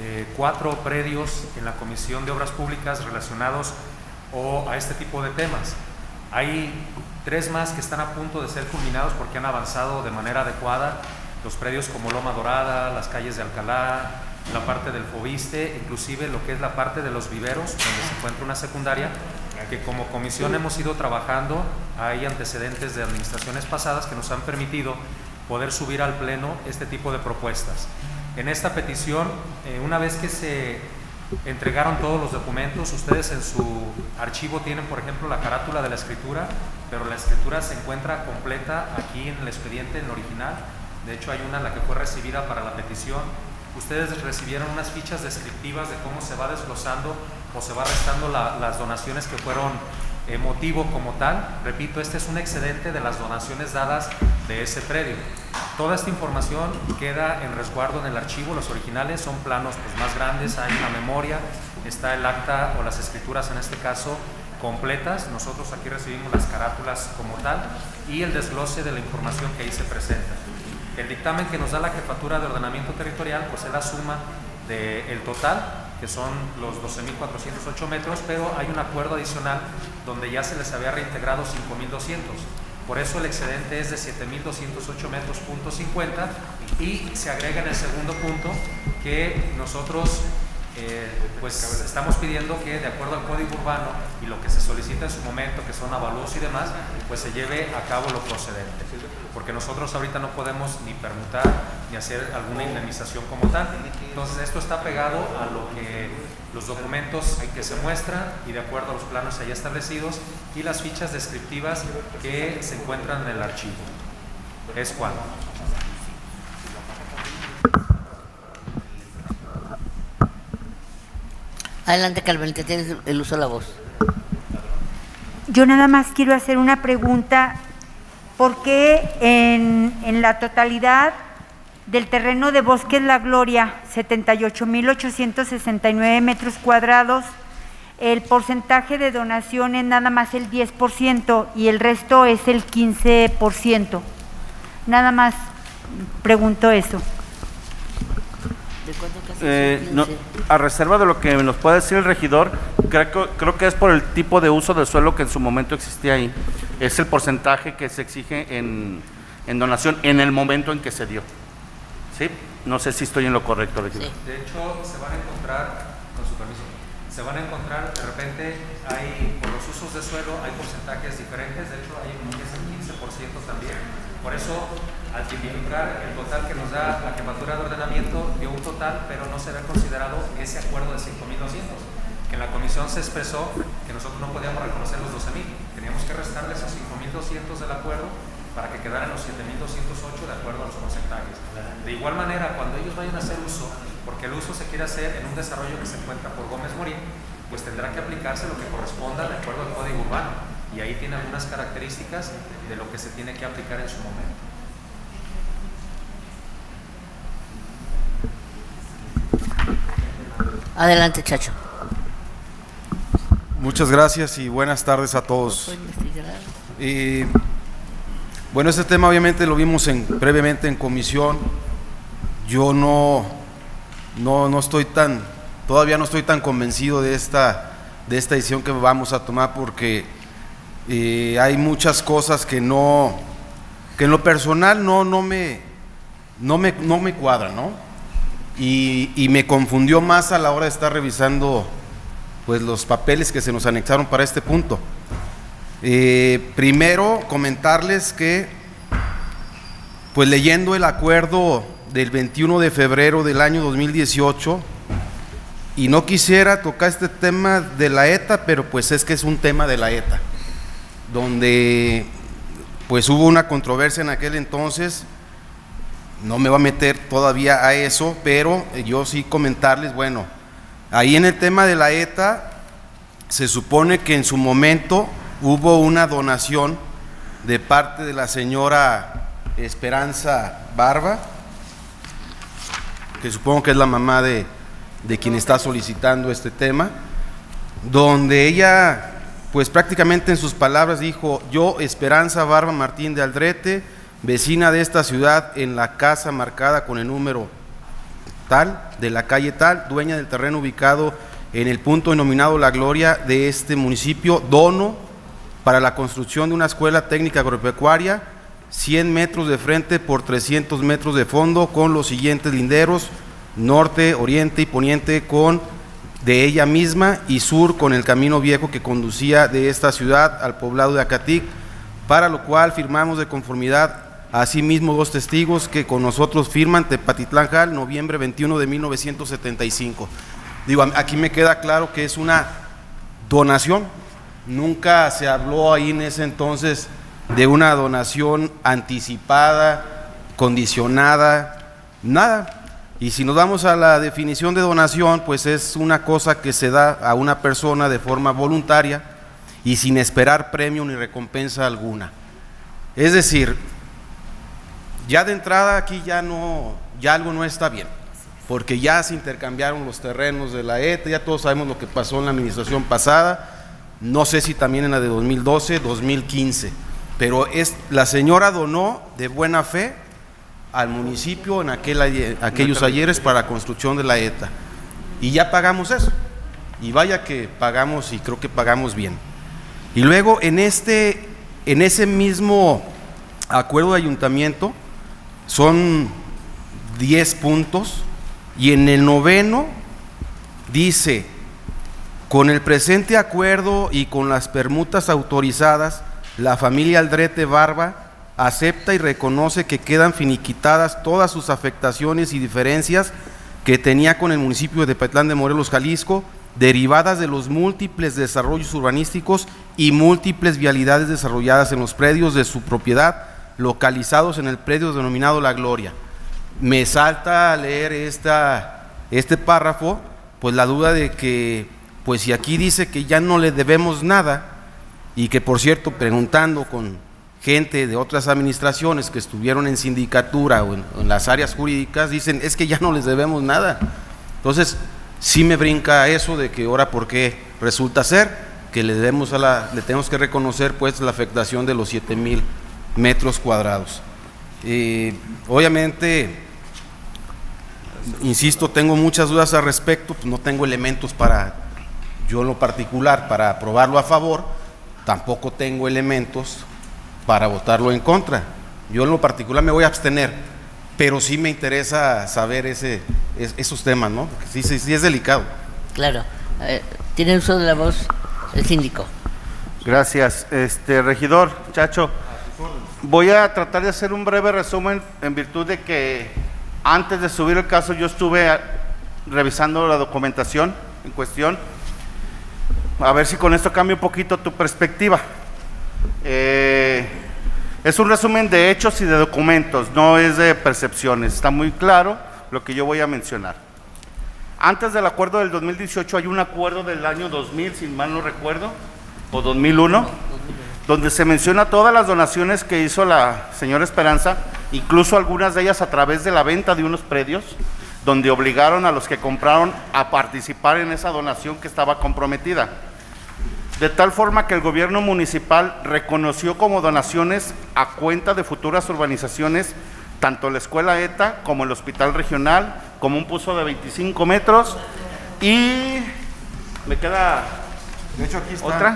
4 predios en la Comisión de Obras Públicas relacionados a este tipo de temas. Hay 3 más que están a punto de ser culminados porque han avanzado de manera adecuada. Los predios como Loma Dorada, las calles de Alcalá, la parte del Fobiste, inclusive lo que es la parte de los viveros, donde se encuentra una secundaria, que como comisión hemos ido trabajando. Hay antecedentes de administraciones pasadas que nos han permitido poder subir al Pleno este tipo de propuestas. En esta petición, una vez que se entregaron todos los documentos, ustedes en su archivo tienen, por ejemplo, la carátula de la escritura, pero la escritura se encuentra completa aquí en el expediente, en el original. De hecho, hay una en la que fue recibida para la petición. Ustedes recibieron unas fichas descriptivas de cómo se va desglosando o se va restando las donaciones que fueron motivo como tal. Repito, este es un excedente de las donaciones dadas de ese predio. Toda esta información queda en resguardo en el archivo. Los originales son planos más grandes, hay una memoria, está el acta o las escrituras en este caso completas. Nosotros aquí recibimos las carátulas como tal y el desglose de la información que ahí se presenta. El dictamen que nos da la Jefatura de Ordenamiento Territorial pues es la suma del total, que son los 12.408 metros, pero hay un acuerdo adicional donde ya se les había reintegrado 5.200. Por eso el excedente es de 7.208 metros punto 50 y se agrega en el segundo punto que nosotros pues estamos pidiendo que de acuerdo al Código Urbano y lo que se solicita en su momento, que son avalúos y demás, pues se lleve a cabo lo procedente, porque nosotros ahorita no podemos ni permutar ni hacer alguna indemnización como tal. Entonces esto está pegado a lo que los documentos que se muestran y de acuerdo a los planos allá establecidos y las fichas descriptivas que se encuentran en el archivo. Es cuando. Adelante, Carmelita, tienes el uso de la voz. Yo nada más quiero hacer una pregunta. ¿Por qué en la totalidad del terreno de Bosques La Gloria, 78,869 metros cuadrados, el porcentaje de donación es nada más el 10% y el resto es el 15%. Nada más pregunto eso. No, a reserva de lo que nos puede decir el regidor, creo que es por el tipo de uso del suelo que en su momento existía ahí. Es el porcentaje que se exige en donación en el momento en que se dio. ¿Sí? No sé si estoy en lo correcto, regidor. Sí. De hecho, se van a encontrar, con su permiso, se van a encontrar, de repente, por los usos de suelo hay porcentajes diferentes, de hecho hay uno que es el 15% también. Por eso, al tipificar el total que nos da la jefatura de ordenamiento, dio un total, pero no se había considerado ese acuerdo de 5,200, que en la comisión se expresó que nosotros no podíamos reconocer los 12,000, teníamos que restarle esos 5,200 del acuerdo para que quedaran los 7,208 de acuerdo a los porcentajes. De igual manera, cuando ellos vayan a hacer uso, porque el uso se quiere hacer en un desarrollo que se encuentra por Gómez Morín, pues tendrá que aplicarse lo que corresponda de acuerdo al Código Urbano, y ahí tiene algunas características de lo que se tiene que aplicar en su momento. Adelante, Chacho. Muchas gracias y buenas tardes a todos. Bueno, este tema obviamente lo vimos previamente en comisión. Yo todavía no estoy tan convencido de esta decisión que vamos a tomar, porque hay muchas cosas que en lo personal no me cuadran, ¿no? Y me confundió más a la hora de estar revisando pues los papeles que se nos anexaron para este punto. Primero comentarles que pues leyendo el acuerdo del 21 de febrero del año 2018, y no quisiera tocar este tema de la ETA, pero pues es que es un tema de la ETA, donde pues hubo una controversia en aquel entonces. No me voy a meter todavía a eso, pero yo sí comentarles, bueno, ahí en el tema de la ETA, se supone que en su momento hubo una donación de parte de la señora Esperanza Barba, que supongo que es la mamá de quien está solicitando este tema, donde ella, pues prácticamente en sus palabras dijo: yo, Esperanza Barba Martín de Aldrete, vecina de esta ciudad, en la casa marcada con el número tal, de la calle tal, dueña del terreno ubicado en el punto denominado La Gloria de este municipio, dono para la construcción de una escuela técnica agropecuaria, 100 metros de frente por 300 metros de fondo, con los siguientes linderos: norte, oriente y poniente de ella misma, y sur con el camino viejo que conducía de esta ciudad al poblado de Acatic, para lo cual firmamos de conformidad asimismo 2 testigos que con nosotros firman: Tepatitlán Jal, noviembre 21 de 1975. Digo, aquí me queda claro que es una donación, nunca se habló ahí en ese entonces de una donación anticipada, condicionada, nada. Y si nos vamos a la definición de donación, pues es una cosa que se da a una persona de forma voluntaria y sin esperar premio ni recompensa alguna. Es decir, ya de entrada aquí ya algo no está bien, porque ya se intercambiaron los terrenos de la ETA, ya todos sabemos lo que pasó en la administración pasada, no sé si también en la de 2012, 2015, pero la señora donó de buena fe al municipio en aquellos ayeres para la construcción de la ETA, y ya pagamos eso, y vaya que pagamos, y creo que pagamos bien. Y luego en ese mismo acuerdo de ayuntamiento son 10 puntos, y en el 9º dice: con el presente acuerdo y con las permutas autorizadas, la familia Aldrete Barba acepta y reconoce que quedan finiquitadas todas sus afectaciones y diferencias que tenía con el municipio de Tepatitlán de Morelos, Jalisco, derivadas de los múltiples desarrollos urbanísticos y múltiples vialidades desarrolladas en los predios de su propiedad, localizados en el predio denominado La Gloria. Me salta a leer este párrafo, pues la duda de que, pues si aquí dice que ya no le debemos nada, y que por cierto, preguntando con gente de otras administraciones que estuvieron en sindicatura o en las áreas jurídicas, dicen, es que ya no les debemos nada. Entonces, sí me brinca eso de que ahora por qué resulta ser que le tenemos que reconocer pues la afectación de los 7,000 metros cuadrados. Obviamente, insisto, tengo muchas dudas al respecto, pues no tengo elementos para, yo en lo particular, para aprobarlo a favor, tampoco tengo elementos para votarlo en contra. Yo en lo particular me voy a abstener, pero sí me interesa saber esos temas, ¿no? Porque sí es delicado. Claro. Tiene uso de la voz el síndico. Gracias. Regidor Chacho, voy a tratar de hacer un breve resumen en virtud de que antes de subir el caso yo estuve revisando la documentación en cuestión, a ver si con esto cambia un poquito tu perspectiva. Es un resumen de hechos y de documentos, no es de percepciones, está muy claro lo que yo voy a mencionar. Antes del acuerdo del 2018 hay un acuerdo del año 2000, si mal no recuerdo, o 2001, donde se menciona todas las donaciones que hizo la señora Esperanza, incluso algunas de ellas a través de la venta de unos predios, donde obligaron a los que compraron a participar en esa donación que estaba comprometida. De tal forma que el gobierno municipal reconoció como donaciones a cuenta de futuras urbanizaciones tanto la escuela ETA como el hospital regional, como un pozo de 25 metros y me queda, de hecho aquí está otra.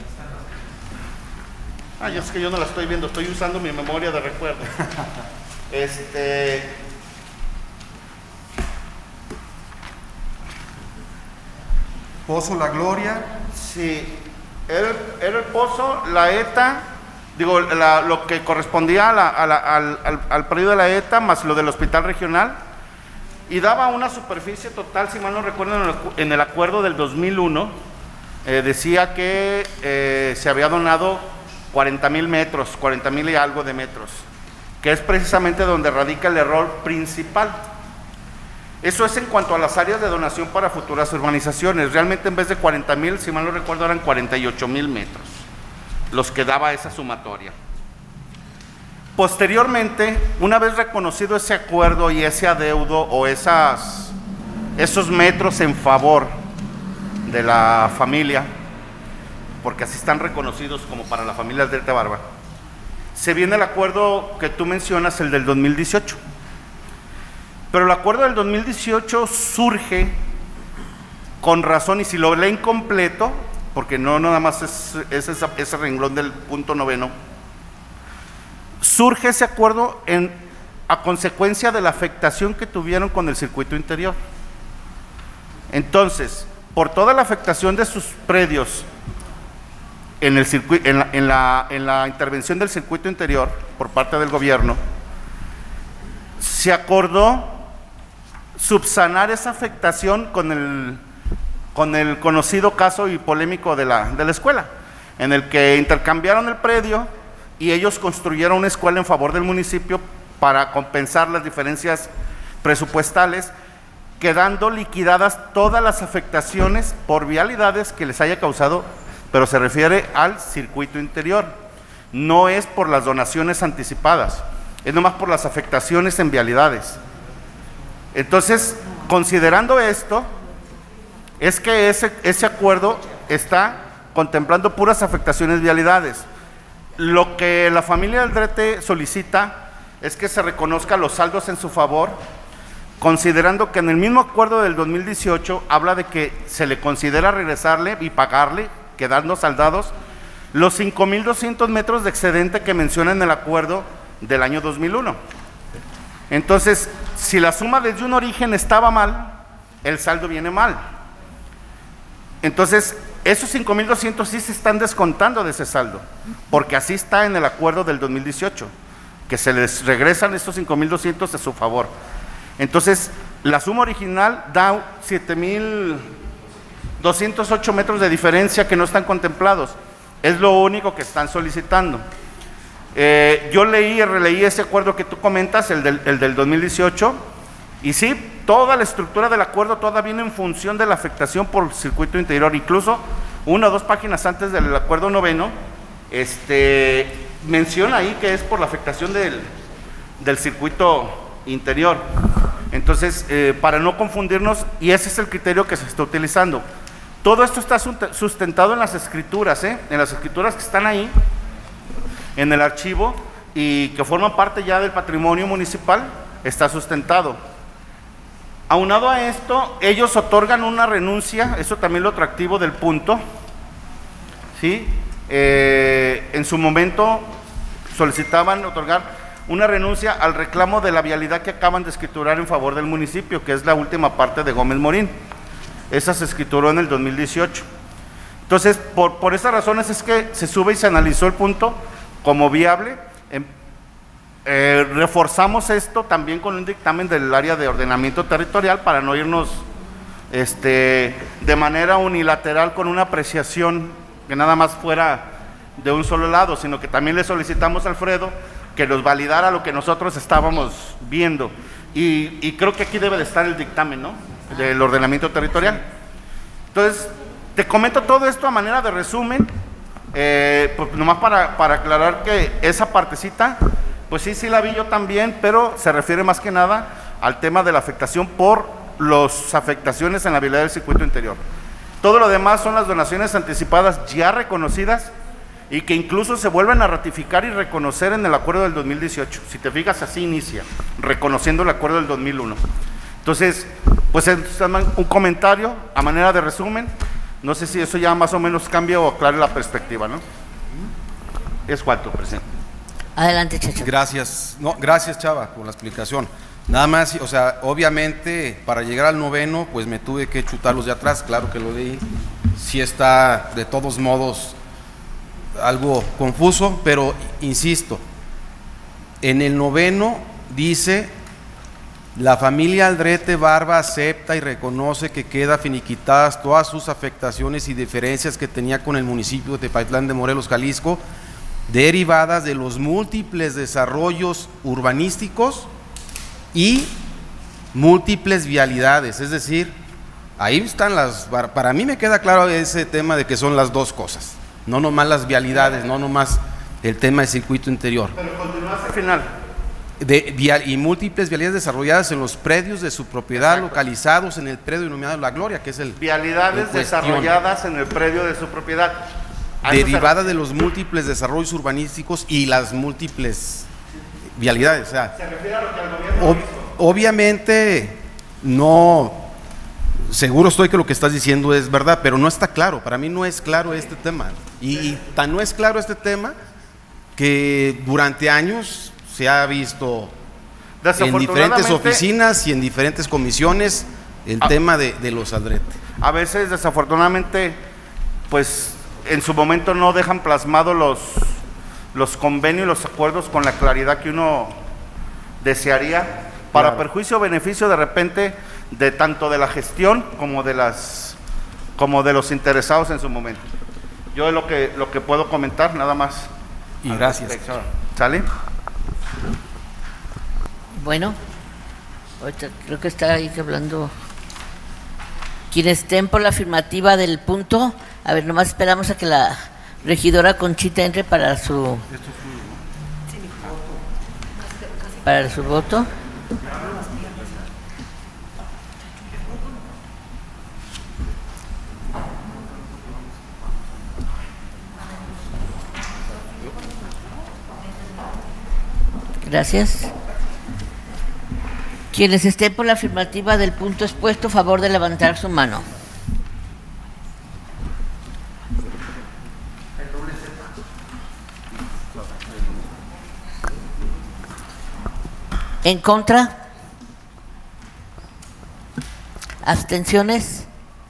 Ya es que yo no la estoy viendo, estoy usando mi memoria de recuerdo. Pozo La Gloria. Sí, era el pozo, la ETA, digo, lo que correspondía al predio de la ETA, más lo del hospital regional, y daba una superficie total, si mal no recuerdo, en el acuerdo del 2001, decía que se había donado 40,000 metros, 40,000 y algo de metros, que es precisamente donde radica el error principal. Eso es en cuanto a las áreas de donación para futuras urbanizaciones. Realmente en vez de 40,000, si mal no recuerdo, eran 48,000 metros los que daba esa sumatoria. Posteriormente, una vez reconocido ese acuerdo y ese adeudo o esos metros en favor de la familia, porque así están reconocidos como para la familia Aldrete Barba, se viene el acuerdo que tú mencionas, el del 2018. Pero el acuerdo del 2018 surge con razón, y si lo leen completo, porque no nada más es ese renglón del punto 9, surge ese acuerdo a consecuencia de la afectación que tuvieron con el circuito interior. Entonces, por toda la afectación de sus predios en la intervención del circuito interior por parte del gobierno, se acordó subsanar esa afectación con el conocido caso y polémico de la escuela, en el que intercambiaron el predio y ellos construyeron una escuela en favor del municipio para compensar las diferencias presupuestales, quedando liquidadas todas las afectaciones por vialidades que les haya causado, pero se refiere al circuito interior, no es por las donaciones anticipadas, es nomás por las afectaciones en vialidades. Entonces, considerando esto, es que ese acuerdo está contemplando puras afectaciones vialidades. Lo que la familia Aldrete solicita es que se reconozca los saldos en su favor, considerando que en el mismo acuerdo del 2018 habla de que se le considera regresarle y pagarle, quedando saldados, los 5,200 metros de excedente que menciona en el acuerdo del año 2001. Entonces, si la suma desde un origen estaba mal, el saldo viene mal. Entonces, esos 5,200 sí se están descontando de ese saldo, porque así está en el acuerdo del 2018, que se les regresan estos 5,200 a su favor. Entonces, la suma original da 7,208 metros de diferencia que no están contemplados. Es lo único que están solicitando. Yo leí y releí ese acuerdo que tú comentas, el del 2018, y sí, toda la estructura del acuerdo toda viene en función de la afectación por circuito interior. Incluso 1 o 2 páginas antes del acuerdo 9, menciona ahí que es por la afectación del circuito interior. Entonces, para no confundirnos, y ese es el criterio que se está utilizando. Todo esto está sustentado en las escrituras, en las escrituras que están ahí, en el archivo, y que forman parte ya del patrimonio municipal, está sustentado. Aunado a esto, ellos otorgan una renuncia, eso también lo atractivo del punto, ¿sí? En su momento solicitaban otorgar una renuncia al reclamo de la vialidad que acaban de escriturar en favor del municipio, que es la última parte de Gómez Morín. Esa se escrituró en el 2018. Entonces, por esas razones es que se sube y se analizó el punto como viable. Reforzamos esto también con un dictamen del área de ordenamiento territorial para no irnos de manera unilateral con una apreciación que nada más fuera de un solo lado, sino que también le solicitamos a Alfredo que nos validara lo que nosotros estábamos viendo. Y creo que aquí debe de estar el dictamen, ¿no?, del ordenamiento territorial. Entonces, te comento todo esto a manera de resumen, pues nomás para aclarar que esa partecita, pues sí la vi yo también, pero se refiere más que nada al tema de la afectación por las afectaciones en la vialidad del circuito interior. Todo lo demás son las donaciones anticipadas ya reconocidas y que incluso se vuelven a ratificar y reconocer en el acuerdo del 2018. Si te fijas, así inicia, reconociendo el acuerdo del 2001. Entonces, pues es un comentario a manera de resumen. No sé si eso ya más o menos cambia o aclare la perspectiva, ¿no? Es cuanto, presidente. Adelante, Chacho. Gracias. No, gracias, Chava, por la explicación. Nada más, o sea, obviamente para llegar al noveno, pues me tuve que chutar los de atrás, claro que lo leí. Sí está, de todos modos, algo confuso, pero insisto, en el noveno dice: la familia Aldrete Barba acepta y reconoce que queda finiquitadas todas sus afectaciones y diferencias que tenía con el municipio de Tepatitlán de Morelos, Jalisco, derivadas de los múltiples desarrollos urbanísticos y múltiples vialidades. Es decir, ahí están para mí me queda claro ese tema de que son las dos cosas, no nomás las vialidades, no nomás el tema del circuito interior. Pero continúa hasta el final. Y múltiples vialidades desarrolladas en los predios de su propiedad. Exacto. Localizados en el predio denominado La Gloria, que es el vialidades desarrolladas en el predio de su propiedad, derivada de los múltiples desarrollos urbanísticos y las múltiples vialidades. O sea, se refiere a lo que el gobierno hizo. Obviamente no, seguro estoy que lo que estás diciendo es verdad, pero no está claro. Para mí no es claro este tema, y tan no es claro este tema que durante años se ha visto en diferentes oficinas y en diferentes comisiones el tema de los Aldrete. A veces, desafortunadamente, pues en su momento no dejan plasmados los convenios y los acuerdos con la claridad que uno desearía, para claro, perjuicio o beneficio de repente de tanto de la gestión como de los interesados en su momento. Yo es lo que puedo comentar, nada más. Y gracias. ¿Sale? Bueno, ahorita creo que está ahí hablando. Quienes estén por la afirmativa del punto, a ver, nomás esperamos a que la regidora Conchita entre para su voto. Gracias. Quienes estén por la afirmativa del punto expuesto, favor de levantar su mano. ¿En contra? ¿Abstenciones?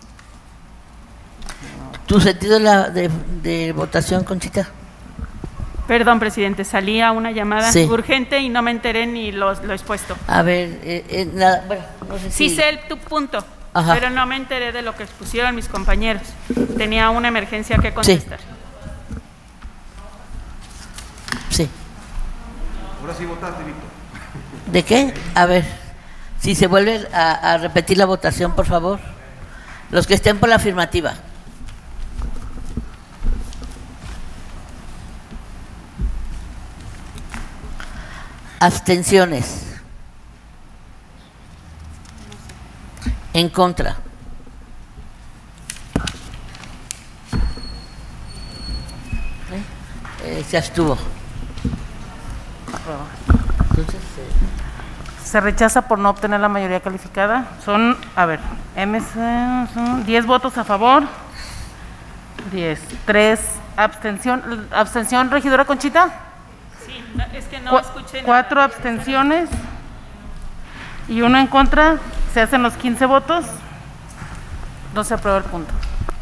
¿Tu sentido de votación, Conchita? Perdón, presidente, salía una llamada sí, urgente y no me enteré ni lo expuesto. A ver, nada, bueno, no sé si... Sí sé tu punto, ajá, pero no me enteré de lo que expusieron mis compañeros. Tenía una emergencia que contestar. Sí. Ahora sí votaste, Víctor. ¿De qué? A ver, si se vuelve a repetir la votación, por favor. Los que estén por la afirmativa. Abstenciones. En contra. Se abstuvo. Entonces, Se rechaza por no obtener la mayoría calificada. Son, a ver, son 10 votos a favor, 10, 3 abstención. ¿Abstención, regidora Conchita? Sí, no, es que no escuché nada. 4 abstenciones y 1 en contra. Se hacen los 15 votos. No se aprueba el punto.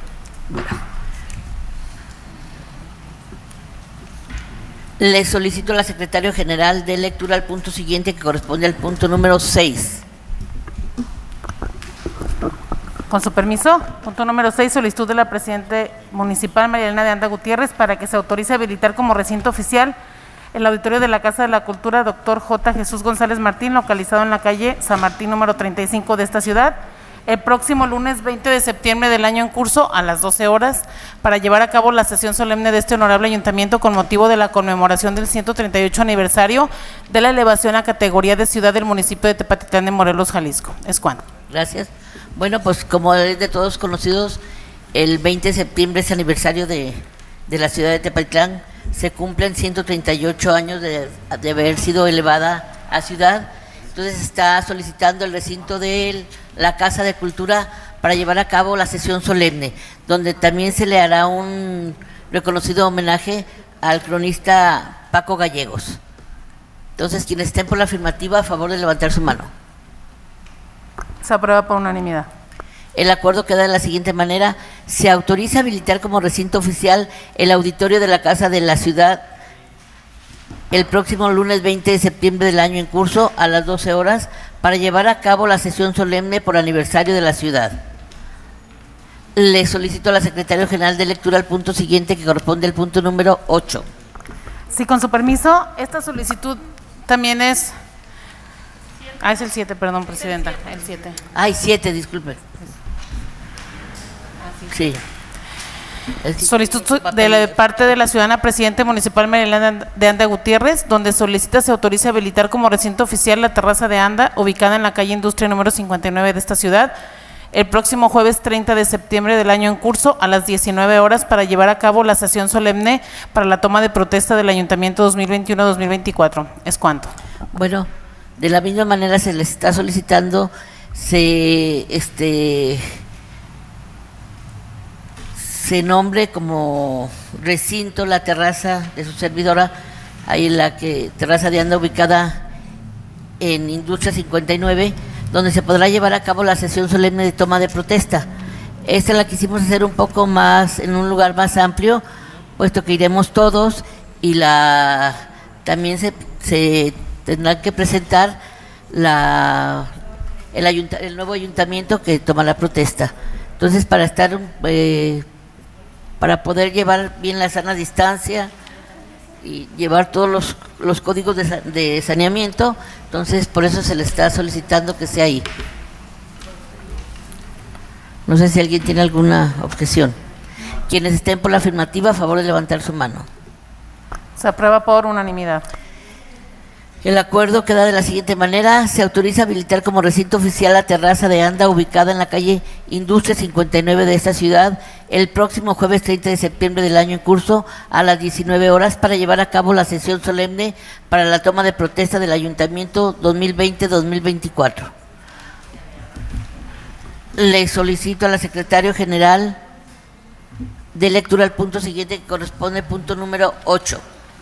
Le solicito a la secretaria general de lectura al punto siguiente, que corresponde al punto número 6. Con su permiso, punto número 6, solicitud de la Presidente Municipal María Elena de Anda Gutiérrez para que se autorice habilitar como recinto oficial el auditorio de la Casa de la Cultura Dr. J. Jesús González Martín, localizado en la calle San Martín número 35 de esta ciudad, el próximo lunes 20 de septiembre del año en curso a las 12 horas para llevar a cabo la sesión solemne de este honorable ayuntamiento con motivo de la conmemoración del 138 aniversario de la elevación a categoría de ciudad del municipio de Tepatitlán de Morelos, Jalisco. Es cuando. Gracias. Bueno, pues como es de todos conocidos, el 20 de septiembre es aniversario de la ciudad de Tepatitlán. Se cumplen 138 años de haber sido elevada a ciudad. Entonces está solicitando el recinto de la Casa de Cultura para llevar a cabo la sesión solemne, donde también se le hará un reconocido homenaje al cronista Paco Gallegos. Entonces, quienes estén por la afirmativa, a favor de levantar su mano. Se aprueba por unanimidad. El acuerdo queda de la siguiente manera: se autoriza habilitar como recinto oficial el auditorio de la Casa de la Ciudad el próximo lunes 20 de septiembre del año en curso a las 12 horas para llevar a cabo la sesión solemne por aniversario de la ciudad. Le solicito a la Secretaria General de lectura al punto siguiente, que corresponde al punto número 8. Sí, con su permiso, esta solicitud también es... es el 7, perdón, Presidenta, el 7. Ay, 7, disculpe. Sí. Solicitud de parte de la ciudadana Presidente Municipal María Elena de Anda Gutiérrez, donde solicita se autorice habilitar como recinto oficial la terraza de Anda, ubicada en la calle Industria número 59 de esta ciudad, el próximo jueves 30 de septiembre del año en curso a las 19 horas para llevar a cabo la sesión solemne para la toma de protesta del Ayuntamiento 2021-2024. ¿Es cuánto? Bueno, de la misma manera se les está solicitando se nombre como recinto la terraza de su servidora, ahí la terraza de Anda, ubicada en Industria 59, donde se podrá llevar a cabo la sesión solemne de toma de protesta. Esta la quisimos hacer un poco más, en un lugar más amplio, puesto que iremos todos y también se tendrá que presentar el nuevo ayuntamiento que toma la protesta. Entonces, para poder llevar bien la sana distancia y llevar todos los códigos de saneamiento, entonces por eso se le está solicitando que sea ahí. No sé si alguien tiene alguna objeción. Quienes estén por la afirmativa, a favor de levantar su mano. Se aprueba por unanimidad. El acuerdo queda de la siguiente manera: se autoriza habilitar como recinto oficial la terraza de Anda, ubicada en la calle Industria 59 de esta ciudad, el próximo jueves 30 de septiembre del año en curso a las 19 horas para llevar a cabo la sesión solemne para la toma de protesta del Ayuntamiento 2020-2024. Le solicito a la Secretaria General de lectura al punto siguiente, que corresponde al punto número 8.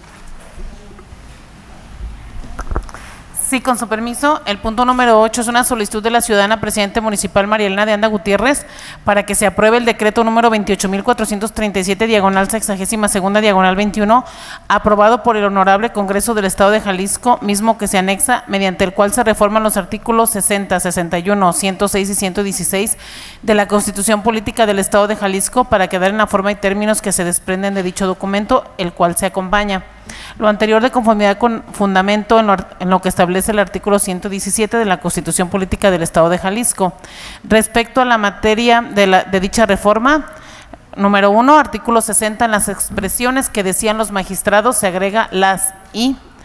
Sí, con su permiso, el punto número 8 es una solicitud de la ciudadana Presidente Municipal María Elena de Anda Gutiérrez para que se apruebe el decreto número 28.437, diagonal 62ª, diagonal 21, aprobado por el Honorable Congreso del Estado de Jalisco, mismo que se anexa, mediante el cual se reforman los artículos 60, 61, 106 y 116 de la Constitución Política del Estado de Jalisco para quedar en la forma y términos que se desprenden de dicho documento, el cual se acompaña. Lo anterior de conformidad con fundamento en lo que establece el artículo 117 de la Constitución Política del Estado de Jalisco. Respecto a la materia de dicha reforma, número 1, artículo 60, en las expresiones que decían los magistrados se agrega las y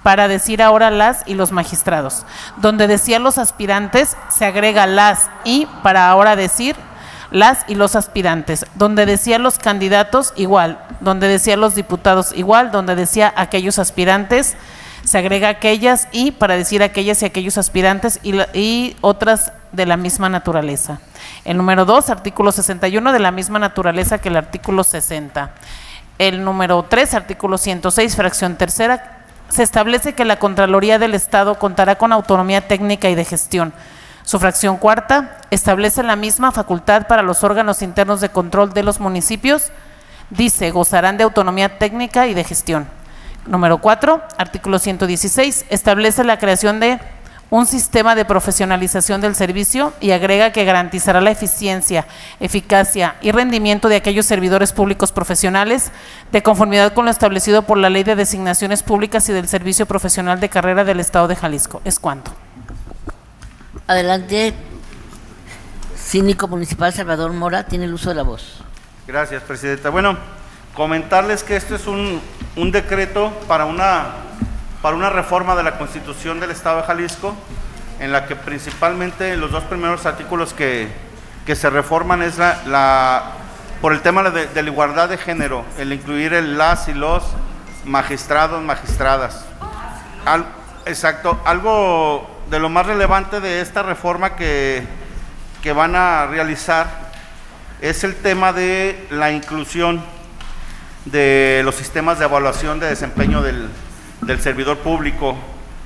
para decir ahora las y los magistrados. Donde decía los aspirantes, se agrega las y para ahora decir las y los aspirantes. Donde decía los candidatos, igual. Donde decía los diputados, igual. Donde decía aquellos aspirantes, se agrega aquellas y para decir aquellas y aquellos aspirantes y otras de la misma naturaleza. El número 2, artículo 61, de la misma naturaleza que el artículo 60. El número 3, artículo 106, fracción tercera, se establece que la Contraloría del Estado contará con autonomía técnica y de gestión. Su fracción cuarta establece la misma facultad para los órganos internos de control de los municipios. Dice, gozarán de autonomía técnica y de gestión. Número 4, artículo 116, establece la creación de un sistema de profesionalización del servicio y agrega que garantizará la eficiencia, eficacia y rendimiento de aquellos servidores públicos profesionales de conformidad con lo establecido por la Ley de Designaciones Públicas y del Servicio Profesional de Carrera del Estado de Jalisco. Es cuanto. Adelante, síndico municipal Salvador Mora, tiene el uso de la voz. Gracias, presidenta. Bueno, comentarles que este es un decreto para una reforma de la Constitución del Estado de Jalisco, en la que principalmente los dos primeros artículos que se reforman es por el tema de la igualdad de género, el incluir el las y los magistrados, magistradas. Exacto, algo de lo más relevante de esta reforma que van a realizar es el tema de la inclusión de los sistemas de evaluación de desempeño del servidor público.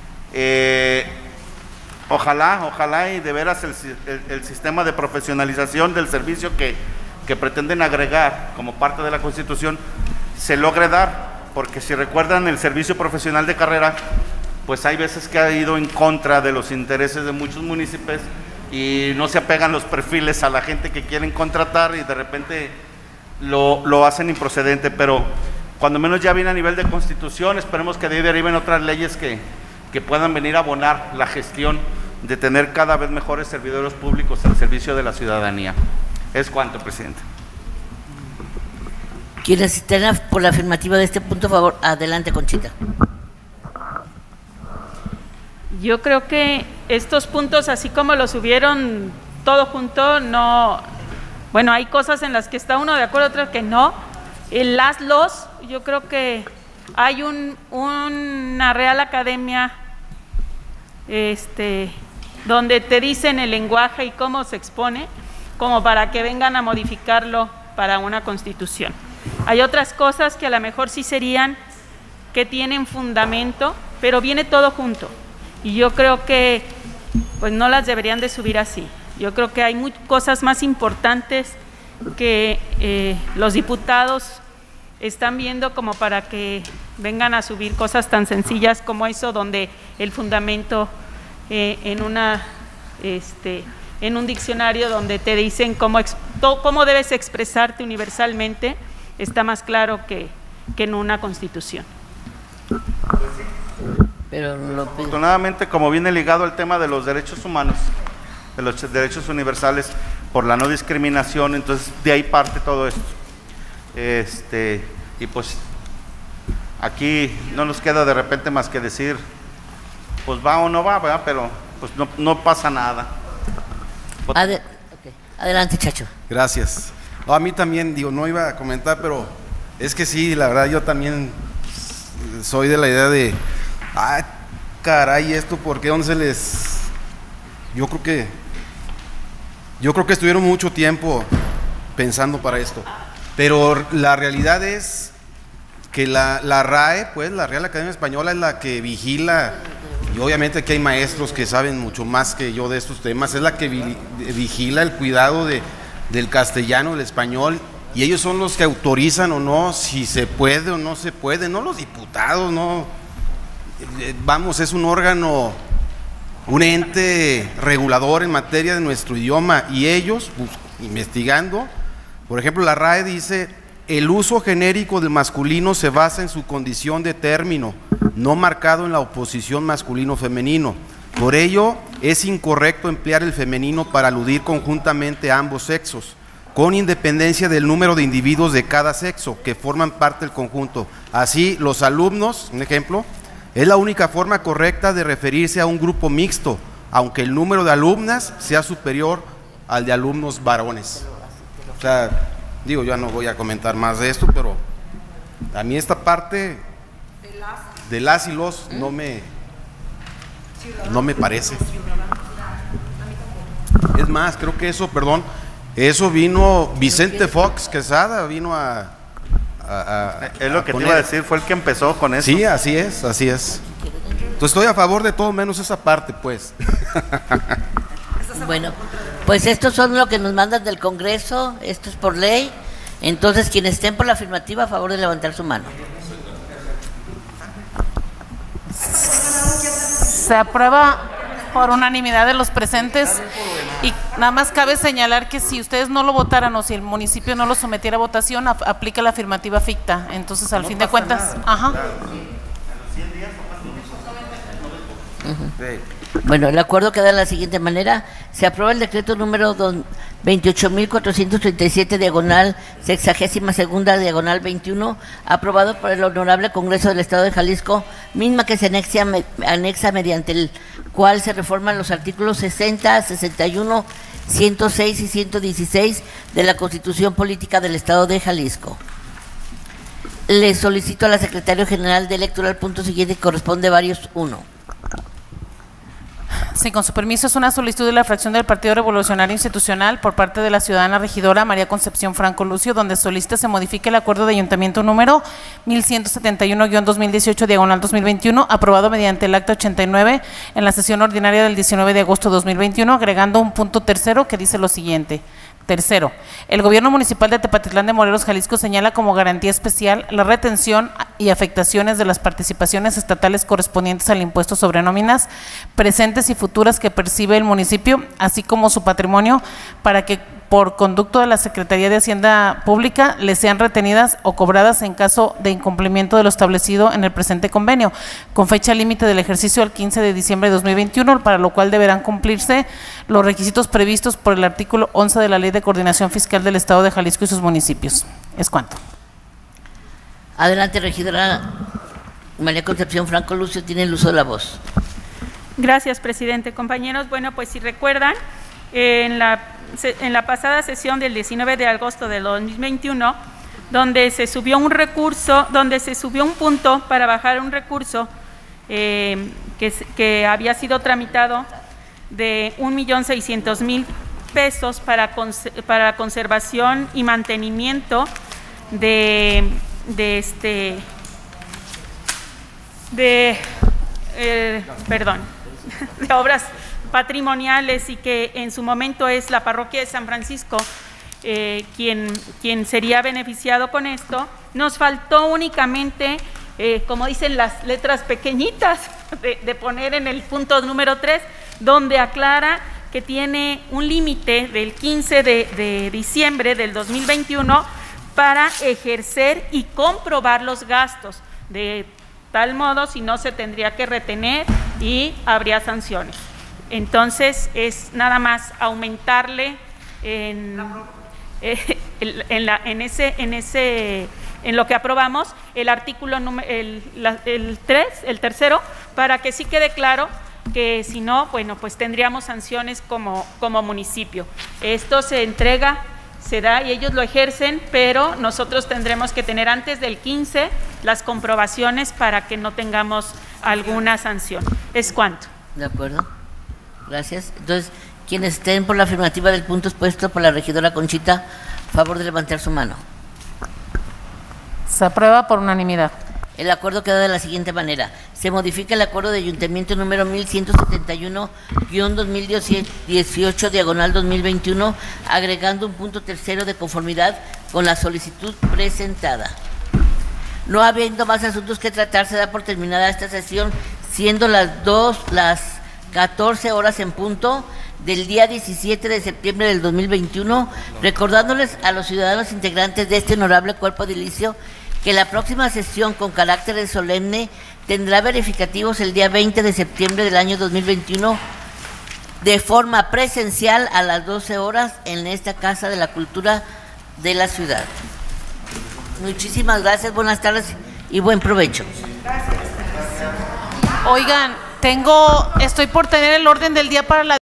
Ojalá y de veras el sistema de profesionalización del servicio que pretenden agregar como parte de la Constitución se logre dar, porque si recuerdan el servicio profesional de carrera, pues hay veces que ha ido en contra de los intereses de muchos municipios y no se apegan los perfiles a la gente que quieren contratar y de repente lo hacen improcedente, pero cuando menos ya viene a nivel de Constitución, esperemos que de ahí deriven otras leyes que puedan venir a abonar la gestión de tener cada vez mejores servidores públicos al servicio de la ciudadanía. Es cuanto, presidente. Quienes estén por la afirmativa de este punto, favor, adelante, Conchita. Yo creo que estos puntos, así como los subieron todo junto, no, bueno, hay cosas en las que está uno de acuerdo, otras que no. El los, yo creo que hay una Real Academia donde te dicen el lenguaje y cómo se expone, como para que vengan a modificarlo para una Constitución. Hay otras cosas que a lo mejor sí serían, que tienen fundamento, pero viene todo junto. Y yo creo que pues no las deberían de subir así. Yo creo que hay cosas más importantes que los diputados están viendo como para que vengan a subir cosas tan sencillas como eso, donde el fundamento en un diccionario donde te dicen cómo debes expresarte universalmente, está más claro que en una Constitución. Pero afortunadamente, como viene ligado al tema de los derechos humanos, de los derechos universales por la no discriminación, entonces de ahí parte todo esto. Y pues aquí no nos queda de repente más que decir, pues va o no va, ¿verdad? Pero pues no pasa nada. Adelante, Chacho. Gracias. No, a mí también, no iba a comentar, pero es que sí, la verdad yo también soy de la idea de, caray, esto, ¿por qué? ¿Dónde se les...? Yo creo que estuvieron mucho tiempo pensando para esto, pero la realidad es que la RAE, pues la Real Academia Española, es la que vigila, y obviamente aquí hay maestros que saben mucho más que yo de estos temas, es la que vigila el cuidado del castellano, del español, y ellos son los que autorizan o no, si se puede o no se puede, no los diputados, no, vamos, es un órgano, un ente regulador en materia de nuestro idioma, y ellos, pues, investigando, por ejemplo, la RAE dice: el uso genérico del masculino se basa en su condición de término, no marcado en la oposición masculino-femenino. Por ello, es incorrecto emplear el femenino para aludir conjuntamente a ambos sexos, con independencia del número de individuos de cada sexo que forman parte del conjunto. Así, los alumnos, un ejemplo, Es la única forma correcta de referirse a un grupo mixto, aunque el número de alumnas sea superior al de alumnos varones. O sea, digo, ya no voy a comentar más de esto, pero a mí esta parte de las y los no me parece. Es más, creo que eso, perdón, eso vino Vicente Fox Quesada, vino a es lo que te iba a decir, fue el que empezó con eso. Sí, así es, así es. Entonces estoy a favor de todo menos esa parte, pues. Bueno, pues estos son lo que nos mandan del Congreso, esto es por ley. Entonces, quienes estén por la afirmativa, a favor de levantar su mano. Se aprueba por unanimidad de los presentes, y nada más cabe señalar que si ustedes no lo votaran o si el municipio no lo sometiera a votación, aplica la afirmativa ficta. Entonces, al fin de cuentas, Bueno, el acuerdo queda de la siguiente manera: se aprueba el decreto número 28.437 diagonal 62ª diagonal 21, aprobado por el Honorable Congreso del Estado de Jalisco, misma que se anexa mediante el cual se reforman los artículos 60, 61, 106 y 116 de la Constitución Política del Estado de Jalisco. Le solicito a la Secretaria General de Lectura el punto siguiente, que corresponde varios 1. Sí, con su permiso, es una solicitud de la fracción del Partido Revolucionario Institucional por parte de la ciudadana regidora María Concepción Franco Lucio, donde solicita se modifique el acuerdo de ayuntamiento número 1171-2018 diagonal 2021, aprobado mediante el acta 89 en la sesión ordinaria del 19 de agosto de 2021, agregando un punto tercero que dice lo siguiente. Tercero, el gobierno municipal de Tepatitlán de Morelos, Jalisco, señala como garantía especial la retención y afectaciones de las participaciones estatales correspondientes al impuesto sobre nóminas presentes y futuras que percibe el municipio, así como su patrimonio, para que por conducto de la Secretaría de Hacienda Pública les sean retenidas o cobradas en caso de incumplimiento de lo establecido en el presente convenio, con fecha límite del ejercicio al 15 de diciembre de 2021, para lo cual deberán cumplirse los requisitos previstos por el artículo 11 de la Ley de Coordinación Fiscal del Estado de Jalisco y sus municipios. Es cuanto. Adelante, regidora María Concepción Franco Lucio, tiene el uso de la voz. Gracias, presidente. Compañeros, bueno, pues si recuerdan, en la pasada sesión del 19 de agosto del 2021, donde se subió un recurso, donde se subió un punto para bajar un recurso que había sido tramitado de 1.600.000 pesos para conservación y mantenimiento de obras patrimoniales, y que en su momento es la parroquia de San Francisco quien sería beneficiado con esto. Nos faltó únicamente, como dicen las letras pequeñitas, de poner en el punto número 3, donde aclara que tiene un límite del 15 de diciembre del 2021 para ejercer y comprobar los gastos. De tal modo, si no, se tendría que retener y habría sanciones. Entonces, es nada más aumentarle en lo que aprobamos el artículo el tercero, para que sí quede claro que si no, bueno, pues tendríamos sanciones como municipio. Esto se entrega, se da y ellos lo ejercen, pero nosotros tendremos que tener antes del 15 las comprobaciones para que no tengamos alguna sanción. ¿Es cuánto? De acuerdo. Gracias. Entonces, quienes estén por la afirmativa del punto expuesto por la regidora Conchita, favor de levantar su mano. Se aprueba por unanimidad. El acuerdo queda de la siguiente manera: se modifica el acuerdo de ayuntamiento número 1171-2018 diagonal 2021, agregando un punto tercero de conformidad con la solicitud presentada. No habiendo más asuntos que tratar, se da por terminada esta sesión, siendo las 14 horas en punto del día 17 de septiembre del 2021, recordándoles a los ciudadanos integrantes de este honorable cuerpo edilicio que la próxima sesión con carácter solemne tendrá verificativos el día 20 de septiembre del año 2021 de forma presencial a las 12 horas en esta Casa de la Cultura de la ciudad. Muchísimas gracias, buenas tardes y buen provecho. Gracias. Oigan, estoy por tener el orden del día para la